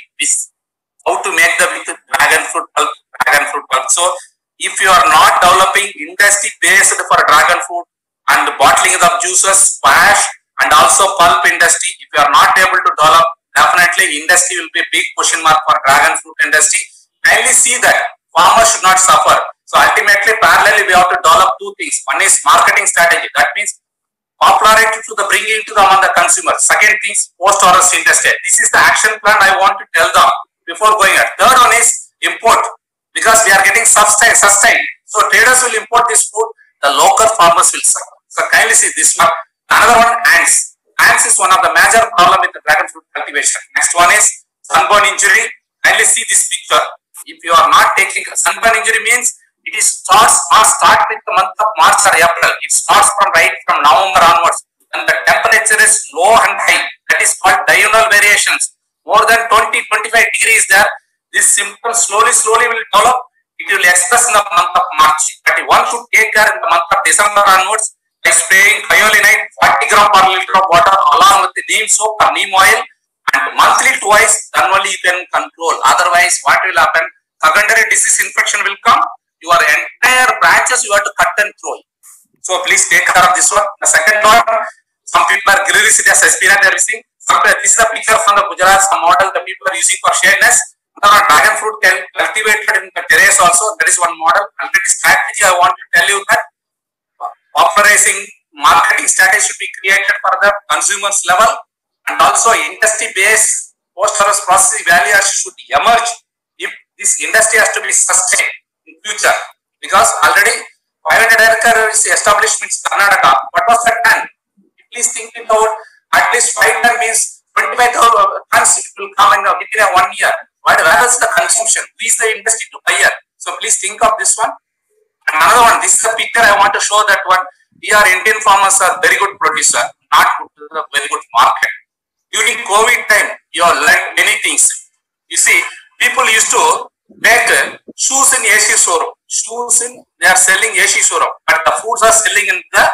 how to make the with dragon fruit pulp, dragon fruit pulp. So, if you are not developing industry based for dragon fruit and bottling of juices, squash, and also pulp industry, if you are not able to develop, definitely industry will be a big question mark for dragon fruit industry. Kindly see that farmers should not suffer. So ultimately, parallelly, we have to develop two things. One is marketing strategy. That means popularity to the bringing to the among the consumers. Second thing is post-harvest industry. This is the action plan I want to tell them before going ahead. Third one is import, because we are getting sustained. sustained. So traders will import this food, the local farmers will suffer. So kindly see this one. Another one, ants. Ants is one of the major problem with the dragon fruit cultivation. Next one is sunburn injury. Kindly see this picture. If you are not taking sunburn injury means it is starts must start with the month of March or April. It starts from right from November onwards, and the temperature is low and high. That is called diurnal variations. More than twenty to twenty-five degrees there. This symptoms slowly, slowly will develop. It will express in the month of March. But one should take care in the month of December onwards by spraying thiolinite forty gram per liter of water along with the neem soap or neem oil, and monthly twice. Then only you can control. Otherwise, what will happen? Secondary disease infection will come. Your entire branches you have to cut and throw. So please take care of this one. The second one, some people are Grilicidias aspirans they are using. Some, this is a picture from the Gujarat, some model the people are using for shadiness. There are dragon fruit cultivated in the terrace also. That is one model. And that is strategy I want to tell you that popularizing marketing strategy should be created for the consumers level, and also industry based post-harvest processing value should emerge if this industry has to be sustained in future, because already five hundred acre is established in Karnataka. What was that done? Please think it out. At least five ton means twenty-five tons it will come in within a one year. What, where is the consumption? Who is the industry to buy? So please think of this one. And another one, this is a picture I want to show that one. We are Indian farmers are very good producer, not very good market. During COVID time, you have learned many things. You see, people used to make shoes in A C showroom. Shoes in, they are selling A C showroom, but the foods are selling in the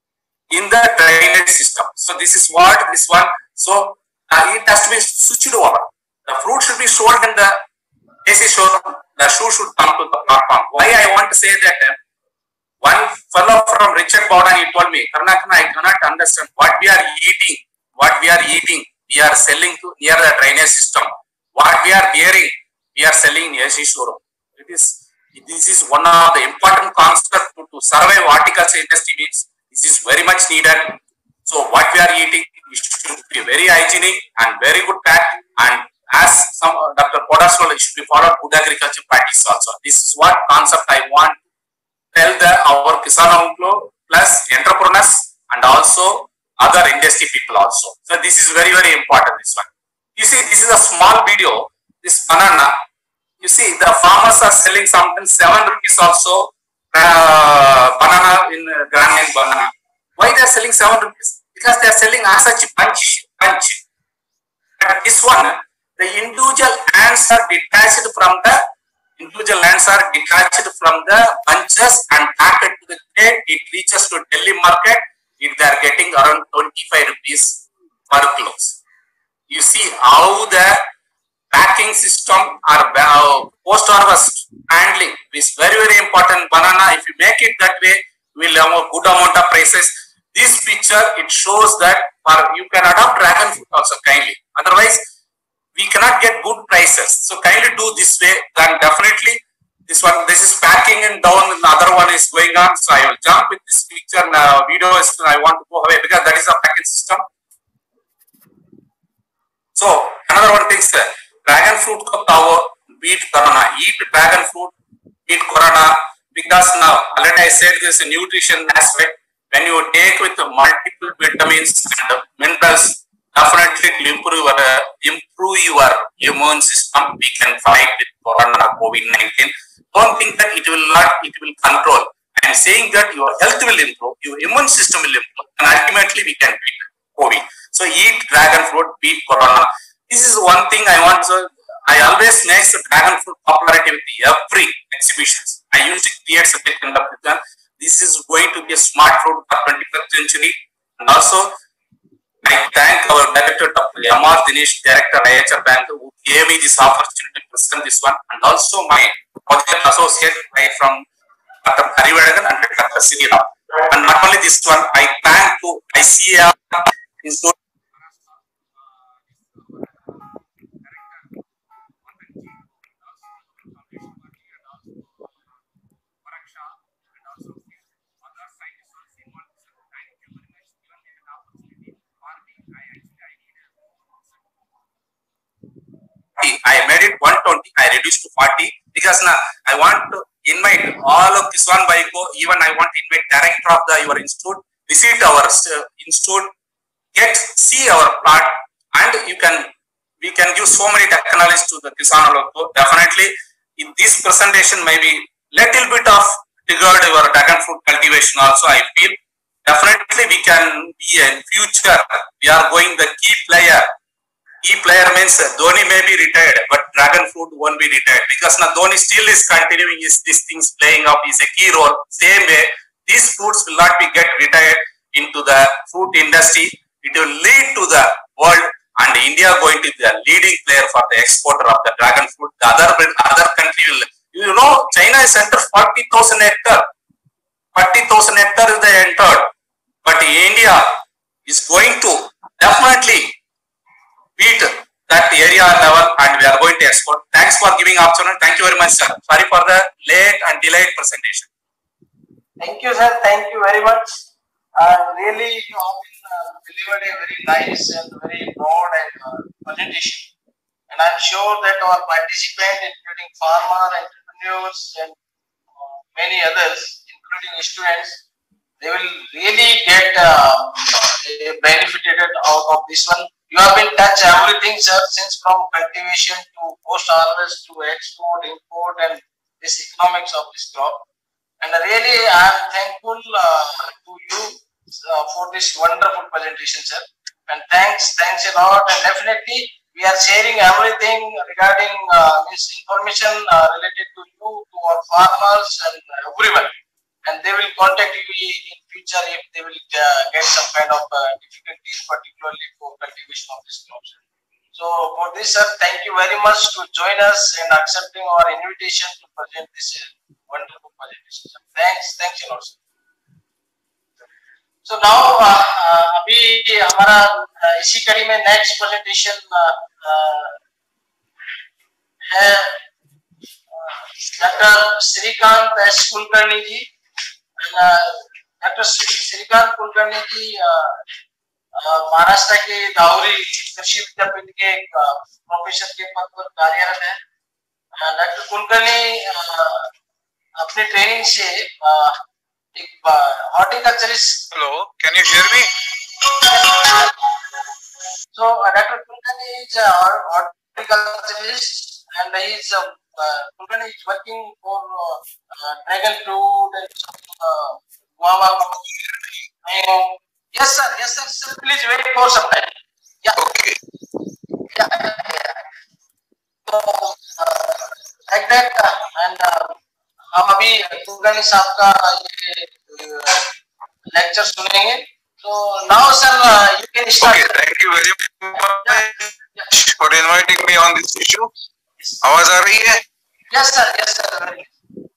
in the drainage system. So this is what this one. So uh, it has to be switched over. The fruit should be sold in the A C showroom. The shoe should come to the platform. Why I want to say that? Uh, one fellow from Richard Bowden, he told me, Karnataka, I cannot understand what we are eating. What we are eating, we are selling to near the drainage system. What we are wearing, we are selling in A C showroom. It is, this is one of the important concepts to, to survive horticulture industry means this is very much needed. So what we are eating, it should be very hygienic and very good pack, and as some uh, Doctor Podas told, it should be followed good agriculture practice also. This is what concept I want to tell the our Kisan Outlaw plus entrepreneurs and also other industry people also. So this is very, very important, this one. You see, this is a small video, this banana. You see, the farmers are selling something seven rupees also, uh, banana in uh, granite banana. Why they are selling seven rupees? Because they are selling as such bunch, bunch. But this one, the individual ants are detached from the individual ants are detached from the bunches and packed to the crate. It reaches to Delhi market. If they are getting around twenty-five rupees per close. You see how the packing system or post harvest handling is very very important. Banana, if you make it that way, we will have a good amount of prices. This picture, it shows that for you can adopt dragon fruit also kindly. Otherwise, we cannot get good prices. So kindly do this way. Then definitely this one, this is packing and down, and the other one is going on. So I will jump with this picture now. Video is I want to go away because that is a packing system. So another one thing, sir, dragon fruit ko tao beat corona. Eat dragon fruit, beat corona, because now already I said this is a nutrition aspect. When you take with multiple vitamins and minerals, definitely it will improve your, uh, improve your immune system. We can fight with corona, COVID nineteen. Don't think that it will not, it will control. I am saying that your health will improve, your immune system will improve, and ultimately we can beat COVID. So eat dragon fruit, beat corona. This is one thing I want to, I always mix the dragon fruit popularity with every exhibitions. I used to create such a kind of picture. This is going to be a smart fruit for twenty-first century. And also, I thank our director, Doctor M R Dinesh, director I H R Bank, who gave me this opportunity to present this one, and also my project associate right from Doctor Harivadan and Doctor Sirina. And not only this one, I thank to I C A R Institute. I made it one twenty, I reduced to forty because now I want to invite all of this one by go, even I want to invite director of the your institute, visit our uh, institute, get see our plot, and you can we can give so many technologies to the Kisan logo. Definitely in this presentation maybe little bit of triggered your dragon fruit cultivation also. I feel definitely we can be in future, we are going the key player. Key player means Dhoni may be retired, but dragon fruit won't be retired because now Dhoni still is continuing his these things playing up is a key role. Same way, these fruits will not be get retired into the fruit industry. It will lead to the world, and India going to be the leading player for the exporter of the dragon fruit. The other other country will, you know, China is entered forty thousand hectare. forty thousand hectare is they entered, but India is going to definitely beat that area level, and we are going to export. Thanks for giving opportunity. Thank you very much, sir. Sorry for the late and delayed presentation. Thank you, sir. Thank you very much. Uh, really, you have been, uh, delivered a very nice and very broad and uh, presentation. And I'm sure that our participants, including farmer, entrepreneurs, and uh, many others, including students, they will really get uh, benefited out of this one. You have been touch everything, sir, since from cultivation to post harvest to export, import, and this economics of this crop. And really, I am thankful uh, to you uh, for this wonderful presentation, sir. And thanks, thanks a lot. And definitely, we are sharing everything regarding uh, this information uh, related to you, to our farmers, and everyone. And they will contact you in future if they will uh, get some kind of uh, difficulties, particularly for cultivation of this crop. So for this, sir, thank you very much to join us and accepting our invitation to present this uh, wonderful presentation. Sir. Thanks, thanks a lot, sir. So now, uh, uh, अभी हमारा uh, इसी कड़ी में next presentation uh, uh, है doctor Shrikant S Kulkarni ji. Doctor Shrikant Kulkarni ji Maharashtra के दाउरी कृषि विद्यापीठ के प्रोफेसर के पद पर कार्यरत है. डॉक्टर कुलकर्णी अपने ट्रेनिंग से एक horticulturist. Hello, can you hear me? So doctor Kulkarni is horticulturist and he is uh, uh, Kulkarni is working for uh, uh, dragon fruit and uh, guava. And yes, sir. Yes, sir. Sir, please wait for some time. Yeah. Okay. Yeah. yeah. So uh, like that, uh, and uh, हम अभी कुलकर्णी साहब का ये lecture सुनेंगे. So now, sir, uh, you can start. Okay. Thank you very much yeah. Yeah. for inviting me on this issue. आवाज आ रही है? Yes, sir. Yes, sir. Very good.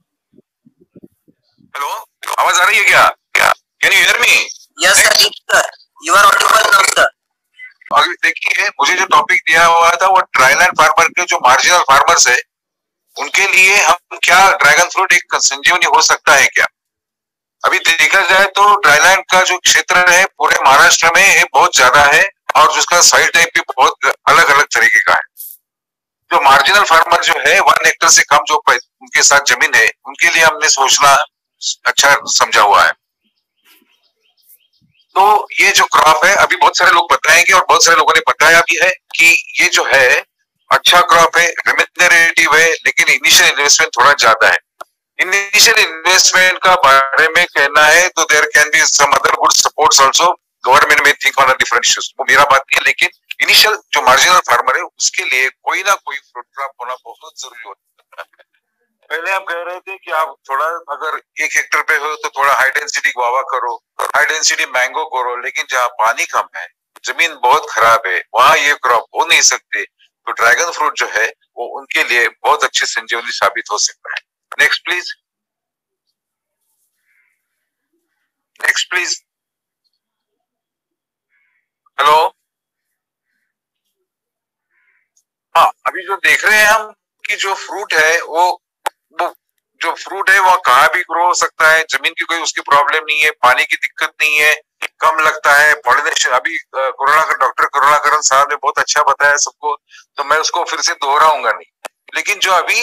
Hello, आवाज आ रही है क्या? Can you hear me? Yes, sir. Yes, sir. You are audible now, sir. अभी देखिए, मुझे जो टॉपिक दिया हुआ था वो ड्राईलैंड फार्मर के जो मार्जिनल फार्मर्स है उनके लिए हम क्या ड्रैगन फ्रूट एक संजीवनी हो सकता है क्या? अभी देखा जाए तो ड्राईलैंड का जो क्षेत्र है पूरे महाराष्ट्र में ये बहुत ज्यादा है और उसका साइड टाइप भी बहुत अलग अलग तरीके का है। जो मार्जिनल फार्मर जो है वन हेक्टर से कम जो उनके साथ जमीन है उनके लिए हमने सोचना अच्छा समझा हुआ है। तो ये जो क्रॉप है अभी बहुत सारे लोग बताएंगे और बहुत सारे लोगों ने बताया भी है कि ये जो है अच्छा क्रॉप है, रेम्यूनरेटिव है, लेकिन इनिशियल इन्वेस्टमेंट थोड़ा ज्यादा है। इनिशियल इन्वेस्टमेंट का बारे में कहना है तो there can be some other good supports also, government में थिंक ऑन डिफरेंट इश्यूज, वो मेरा बात नहीं है, लेकिन इनिशियल जो मार्जिनल फार्मर है उसके लिए कोई ना कोई फ्रूट क्रॉप होना बहुत जरूरी होता है। पहले हम कह रहे थे कि आप थोड़ा अगर एक हेक्टर पे हो तो थोड़ा हाई डेंसिटी गुआवा करो, हाई डेंसिटी मैंगो करो, लेकिन जहाँ पानी कम है, जमीन बहुत खराब है, वहां ये क्रॉप हो नहीं सकते, तो ड्रैगन फ्रूट जो है वो उनके लिए बहुत अच्छी संजीवनी साबित हो सकता है। Next please, next please. Hello, हाँ, अभी जो देख रहे हैं हम कि जो फ्रूट है वो वो जो फ्रूट है वो कहाँ भी ग्रो हो सकता है, जमीन की कोई उसकी प्रॉब्लम नहीं है, पानी की दिक्कत नहीं है, कम लगता है, पॉलिनेशन अभी कोरोना का डॉक्टर करुणाकरण साहब ने बहुत अच्छा बताया सबको, तो मैं उसको फिर से दोहराऊंगा नहीं। लेकिन जो अभी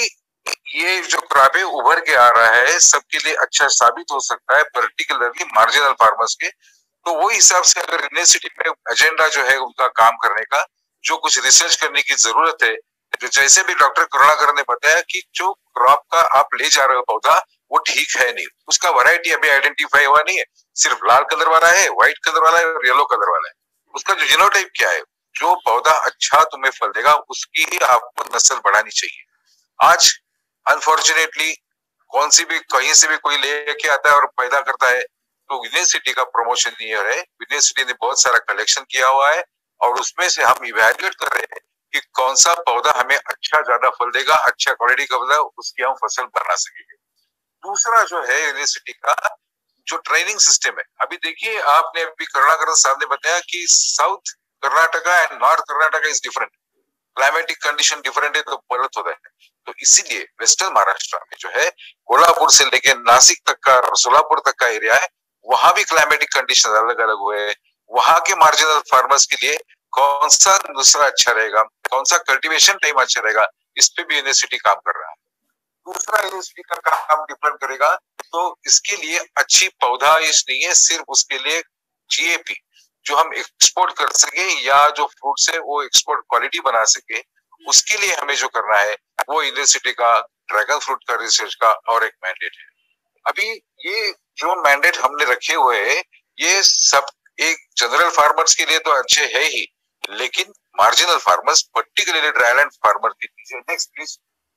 ये जो क्रॉप है उभर के आ रहा है सबके लिए अच्छा साबित हो सकता है, पर्टिकुलरली मार्जिनल फार्मर्स के। तो वो हिसाब से अगर यूनिवर्सिटी में एजेंडा जो है उनका काम करने का, जो कुछ रिसर्च करने की जरूरत है, तो जैसे भी डॉक्टर करुणाकरण ने बताया कि जो क्रॉप का आप ले जा रहे हो पौधा वो ठीक है नहीं, उसका वैरायटी अभी आइडेंटिफाई हुआ नहीं है, सिर्फ लाल कलर वाला है, व्हाइट कलर वाला है और येलो कलर वाला है। उसका जो जीनोटाइप क्या है, जो पौधा अच्छा तुम्हें फल देगा उसकी ही आपको नस्ल बढ़ानी चाहिए। आज अनफॉर्चुनेटली कौन सी भी कहीं से भी कोई लेके आता है और पैदा करता है, तो यूनिवर्सिटी का प्रमोशन ईयर है, यूनिवर्सिटी ने बहुत सारा कलेक्शन किया हुआ है और उसमें से हम इवैल्यूएट कर रहे हैं कि कौन सा पौधा हमें अच्छा ज्यादा फल देगा, अच्छा क्वालिटी का पौधा, उसकी हम फसल बना सकेंगे। दूसरा जो है यूनिवर्सिटी का जो ट्रेनिंग सिस्टम है, अभी देखिए आपने अभी करुणाकरण साहब ने बताया कि south Karnataka and north Karnataka is different, climatic condition different है तो गलत होता है। तो इसीलिए वेस्टर्न महाराष्ट्र में जो है कोल्हापुर से लेके नासिक तक का और सोलापुर तक का एरिया है, वहां भी क्लाइमेटिक कंडीशन अलग अलग हुए हैं। वहां के मार्जिनल फार्मर्स के लिए कौन सा दूसरा अच्छा रहेगा, कौन सा कल्टीवेशन टाइम अच्छा रहेगा, इस पे भी यूनिवर्सिटी काम कर रहा है। दूसरा यूनिवर्सिटी का काम डिपेंड करेगा, तो इसके लिए अच्छी पौधा इस नहीं है, सिर्फ उसके लिए जीएपी जो हम एक्सपोर्ट कर सके या जो फ्रूट से वो एक्सपोर्ट क्वालिटी बना सके, उसके लिए हमें जो करना है वो यूनिवर्सिटी का ड्रैगन फ्रूट का रिसर्च का और एक मैंडेट है। अभी ये जो मैंडेट हमने रखे हुए हैं ये सब एक जनरल फार्मर्स के लिए तो अच्छे है ही, लेकिन marginal farmers particularly dryland farmer के लिए, नेक्स्ट प्लीज,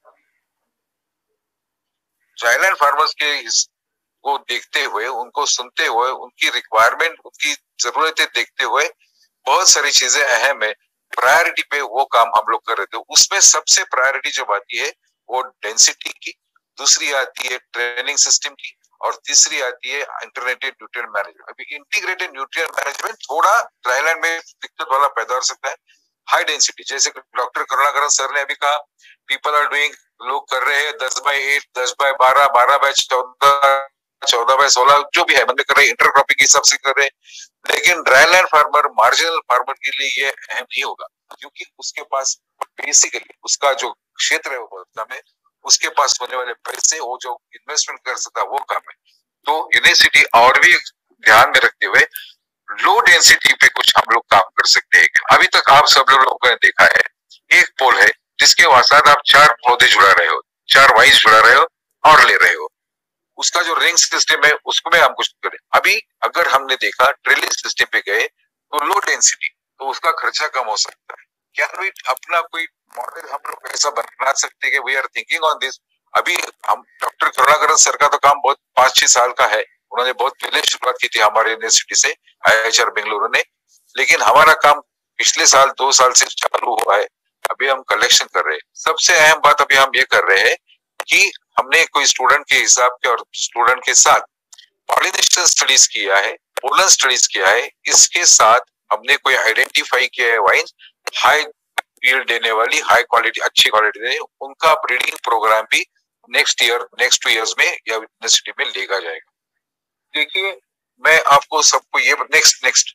ड्राईलैंड फार्मर्स के को देखते हुए, उनको सुनते हुए, उनकी रिक्वायरमेंट, उनकी जरूरतें देखते हुए बहुत सारी चीजें अहम है। प्रायोरिटी पे वो काम हम लोग कर रहे थे, उसमें सबसे प्रायोरिटी जो आती है वो डेंसिटी की, दूसरी आती है ट्रेनिंग सिस्टम की और तीसरी आती है इंटीग्रेटेड न्यूट्रिएंट मैनेजमेंट। अभी इंटीग्रेटेड न्यूट्रिएंट मैनेजमेंट थोड़ा ड्राईलैंड में दिक्कत वाला पैदा हो सकता है। हाई डेंसिटी जैसे डॉक्टर करुणाकरण सर ने अभी कहा, पीपल आर डूइंग, लोग कर रहे हैं दस बाय एट, दस बाय बारह, बारह बाय चौदह, चौदह बाय सोलह, जो भी है बंदे कर रहे हैं, इंटरक्रॉपिंग के हिसाब से कर रहे हैं। लेकिन ड्राईलैंड फार्मर, मार्जिनल फार्मर के लिए ये अहम नहीं होगा, क्योंकि उसके पास बेसिकली उसका जो क्षेत्र है वो बहुत कम है, उसके पास होने वाले पैसे, वो जो इन्वेस्टमेंट कर सकता है वो कम है। तो यूनिवर्सिटी और भी ध्यान में रखते हुए लो डेंसिटी पे कुछ हम लोग काम कर सकते हैं। अभी तक आप सब लोगों ने देखा है एक पोल है जिसके साथ आप चार पौधे जुड़ा रहे हो, चार वाइज जुड़ा रहे हो और ले रहे हो, उसका जो रिंग सिस्टम है उसमें हम कुछ करें। अभी अगर हमने देखा ट्रेलिंग सिस्टम पे गए तो लो डेंसिटी, तो उसका खर्चा कम हो सकता है। क्या वी अपना कोई मॉडल हम लोग ऐसा बना सकते हैं कि we are thinking on this. अभी हम डॉक्टर करुणाकरण सर का तो काम बहुत पांच छह साल का है, उन्होंने बहुत पहले शुरुआत की थी हमारे यूनिवर्सिटी से, आई एच आर बेंगलुरु ने, लेकिन हमारा काम पिछले साल दो साल से चालू हुआ है। अभी हम कलेक्शन कर रहे हैं। सबसे अहम बात अभी हम ये कर रहे हैं कि हमने कोई स्टूडेंट के हिसाब के और स्टूडेंट के साथ पॉलिनेशन स्टडीज किया है, पोलन स्टडीज किया है, इसके साथ हमने कोई आइडेंटिफाई किया है वाइन हाई यील्ड देने वाली, हाई क्वालिटी, अच्छी क्वालिटी देने, उनका ब्रीडिंग प्रोग्राम भी next year next two years में या यूनिवर्सिटी में लेगा जाएगा। देखिए मैं आपको सबको ये नेक्स्ट नेक्स्ट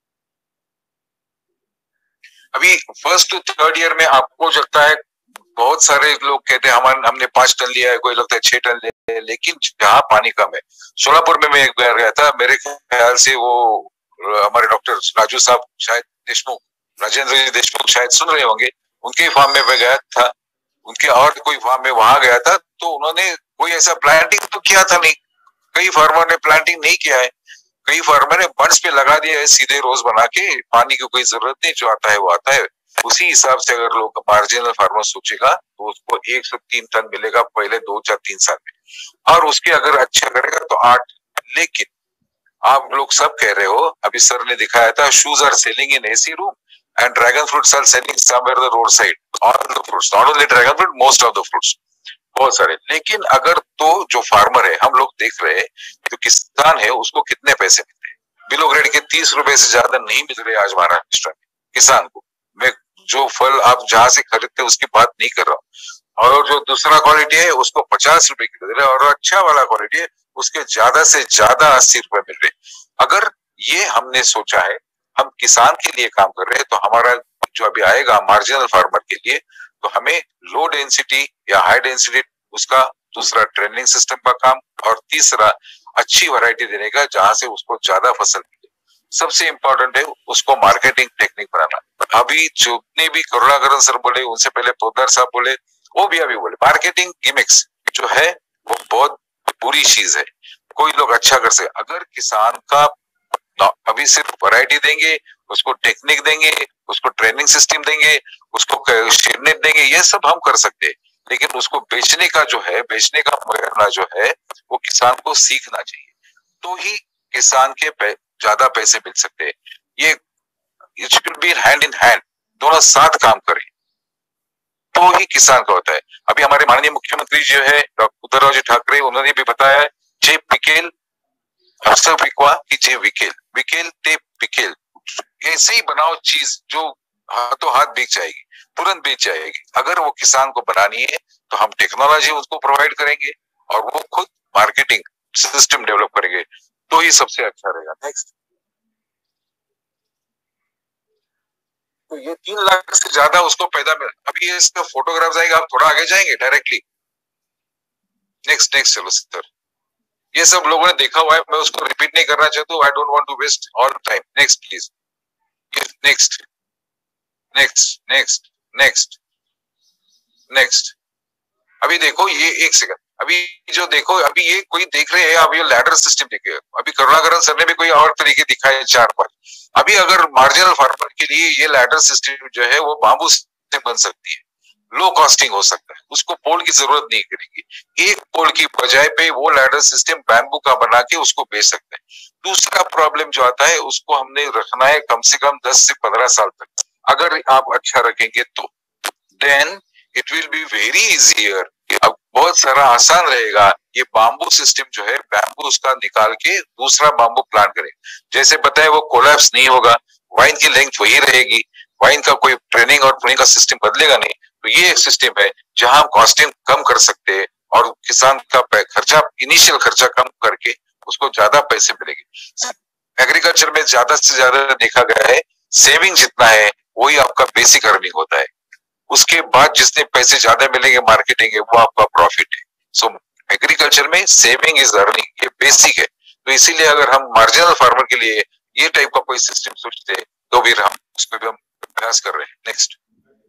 अभी फर्स्ट टू थर्ड ईयर में आपको लगता है बहुत सारे लोग कहते हैं हमारे हमने पांच टन लिया है, कोई लगता है छह टन लिया है, लेकिन जहाँ पानी कम है, सोलापुर में मैं एक बार गया था, मेरे ख्याल से वो हमारे डॉक्टर राजू साहब शायद देशमुख, राजेंद्र जी देशमुख शायद सुन रहे होंगे, उनके फार्म में मैं गया था, उनके और कोई फार्म में वहां गया था, तो उन्होंने कोई ऐसा प्लांटिंग तो किया था नहीं, कई फार्मर ने प्लांटिंग नहीं किया है, कई फार्मर ने बंड्स पे लगा दिया है सीधे रोज बना के, पानी की कोई जरूरत नहीं, जो आता है वो आता है। उसी हिसाब से अगर लोग मार्जिनल फार्मर सोचेगा तो उसको एक सौ तीन टन मिलेगा पहले दो चार तीन साल में, और उसके अगर अच्छा करेगा तो आठ। लेकिन आप लोग सब कह रहे हो, अभी सर ने दिखाया था, shoes are selling in AC room and dragon fruits are selling somewhere the road side, all the fruits, not only dragon fruit, most of the fruits, बहुत सारे। लेकिन अगर तो जो फार्मर है, हम लोग देख रहे हैं जो किसान है उसको कितने पैसे मिलते हैं, बिलो ग्रेड के तीस रुपए से ज्यादा नहीं मिल रहे आज महाराष्ट्र में किसान को। मैं जो फल आप जहां से खरीदते हैं उसकी बात नहीं कर रहा हूँ, और जो दूसरा क्वालिटी है उसको पचास रुपए की दे रहे, और अच्छा वाला क्वालिटी है उसके ज्यादा से ज्यादा अस्सी रुपए मिल रहे। अगर ये हमने सोचा है, हम किसान के लिए काम कर रहे हैं, तो हमारा जो अभी आएगा मार्जिनल फार्मर के लिए, तो हमें लो डेंसिटी या हाई डेंसिटी, उसका दूसरा ट्रेनिंग सिस्टम का काम, और तीसरा अच्छी वैरायटी देने का जहां से उसको ज्यादा फसल मिले। सबसे इंपॉर्टेंट है उसको मार्केटिंग टेक्निक बनाना। अभी जितने भी करुणाकरण सर बोले, उनसे पहले पोद्दार साहब बोले, वो भी अभी बोले, मार्केटिंग गिमिक्स जो है वो बहुत बुरी चीज है। कोई लोग अच्छा कर सके, अगर किसान का अभी सिर्फ वैरायटी देंगे, उसको टेक्निक देंगे, उसको ट्रेनिंग सिस्टम देंगे, उसको शेडनेट देंगे, ये सब हम कर सकते हैं, लेकिन उसको बेचने का जो है, बेचने का करना जो है, वो किसान को सीखना चाहिए, तो ही किसान के पे, ज्यादा पैसे मिल सकते हैं। ये it should be hand in hand, दोनों साथ काम करें तो ही किसान का होता है। अभी हमारे माननीय मुख्यमंत्री जो है डॉक्टर उद्धवराव जी ठाकरे, उन्होंने भी बताया है, जे पिकेल असं पिकवा की जे विकेल, विकेल ते पिकेल, ऐसे ही बनाओ चीज जो हाथों हाथ बिक जाएगी, तुरंत बेच जाएगी। अगर वो किसान को बनानी है तो हम टेक्नोलॉजी उसको प्रोवाइड करेंगे और वो खुद मार्केटिंग सिस्टम डेवलप करेंगे, तो ही सबसे अच्छा रहेगा। नेक्स्ट, तो ये तीन लाख से ज्यादा उसको पैदा मिला। अभी ये इसका फोटोग्राफ्स आएगा, आप थोड़ा आगे जाएंगे डायरेक्टली। नेक्स्ट नेक्स्ट चलो सर, ये सब लोगों ने देखा हुआ है, मैं उसको रिपीट नहीं करना चाहता हूँ। I don't want to waste all time. Next please, next next next next next. अभी देखो ये एक सेकंड, अभी जो देखो, अभी ये कोई देख रहे हैं, अभी लैडर सिस्टम देखे, अभी करुणाकरण सर ने भी कोई और तरीके दिखाए चार पांच। अभी अगर मार्जिनल फार्मर के लिए ये लैडर सिस्टम जो है वो बांबू से बन सकती है, लो कॉस्टिंग हो सकता है, उसको पोल की जरूरत नहीं करेगी। एक पोल की बजाय पे वो लैडर सिस्टम बैम्बू का बना के उसको बेच सकते हैं। दूसरा प्रॉब्लम जो आता है, उसको हमने रखना है कम से कम दस से पंद्रह साल तक। अगर आप अच्छा रखेंगे तो then it will be very easier, अब बहुत सारा आसान रहेगा। ये बाम्बू सिस्टम जो है, बैम्बू उसका निकाल के दूसरा बाम्बू प्लांट करें, जैसे बताए वो कोलैप्स नहीं होगा, वाइन की लेंथ वही रहेगी, वाइन का कोई ट्रेनिंग और ट्रेनिंग का सिस्टम बदलेगा नहीं। तो ये एक सिस्टम है जहां हम कॉस्टिंग कम कर सकते हैं और किसान का खर्चा, इनिशियल खर्चा कम करके उसको ज्यादा पैसे मिलेंगे। एग्रीकल्चर में ज्यादा से ज्यादा देखा गया है, सेविंग जितना है वही आपका बेसिक अर्निंग होता है, उसके बाद जितने पैसे ज्यादा मिलेंगे मार्केटिंग है वो आपका प्रॉफिट है। सो एग्रीकल्चर में सेविंग इज अर्निंग, ये बेसिक है। तो इसीलिए अगर हम मार्जिनल फार्मर के लिए ये टाइप का कोई सिस्टम सोचते हैं तो फिर हम उसको भी हम प्रयास कर रहे हैं। नेक्स्ट,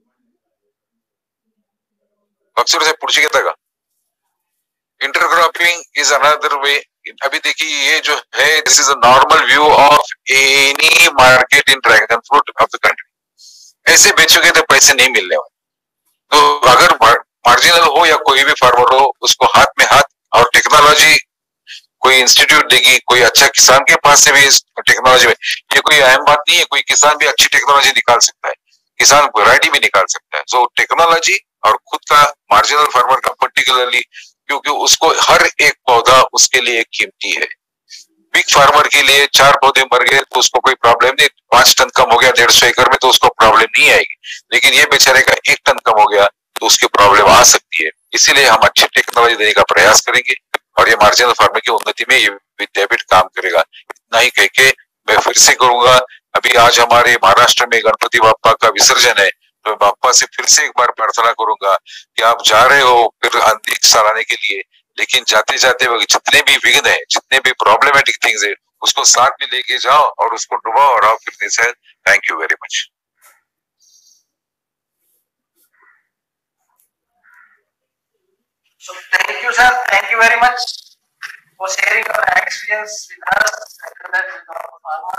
अक्सर से पुढची घेता का, इंटरक्रॉपिंग इज अनदर वे। अभी देखिए ये जो है, this is a normal view of any market in dragon fruit of the country. ऐसे बेचोगे तो पैसे नहीं मिलने वाले। तो अगर मार्जिनल हो या कोई भी फार्मर हो, उसको हाथ में हाथ और टेक्नोलॉजी कोई इंस्टीट्यूट देगी, कोई अच्छा किसान के पास से भी इस टेक्नोलॉजी में, ये कोई अहम बात नहीं है, कोई किसान भी अच्छी टेक्नोलॉजी निकाल सकता है। किसान वैरायटी भी निकाल सकता है। सो टेक्नोलॉजी और खुद का मार्जिनल फार्मर का पर्टिकुलरली, क्योंकि उसको हर एक पौधा उसके लिए एक कीमती है। बिग फार्मर के लिए चार पौधे मर गए तो उसको कोई प्रॉब्लम नहीं, पांच टन कम हो गया डेढ़ सौ एकड़ में तो उसको प्रॉब्लम नहीं आएगी, लेकिन ये बेचारे का एक टन कम हो गया तो उसकी प्रॉब्लम आ सकती है। इसीलिए हम अच्छी टेक्नोलॉजी देने का प्रयास करेंगे और ये मार्जिनल फार्मर की उन्नति में ये विद्यापीठ काम करेगा। इतना ही कह के मैं फिर से करूंगा, अभी आज हमारे महाराष्ट्र में गणपति बाप्पा का विसर्जन है, तो बाप्पा से फिर से एक बार प्रार्थना करूंगा कि आप जा रहे हो फिर अंतिम साल आने के लिए, लेकिन जाते जाते जितने भी विघ्न है, जितने भी प्रॉब्लमेटिक थिंग्स है, उसको साथ में लेके जाओ और उसको डुबाओ और आओ फिरने से। Thank you very much. So thank you, sir. Thank you very much for sharing your experience with us and with our farmers.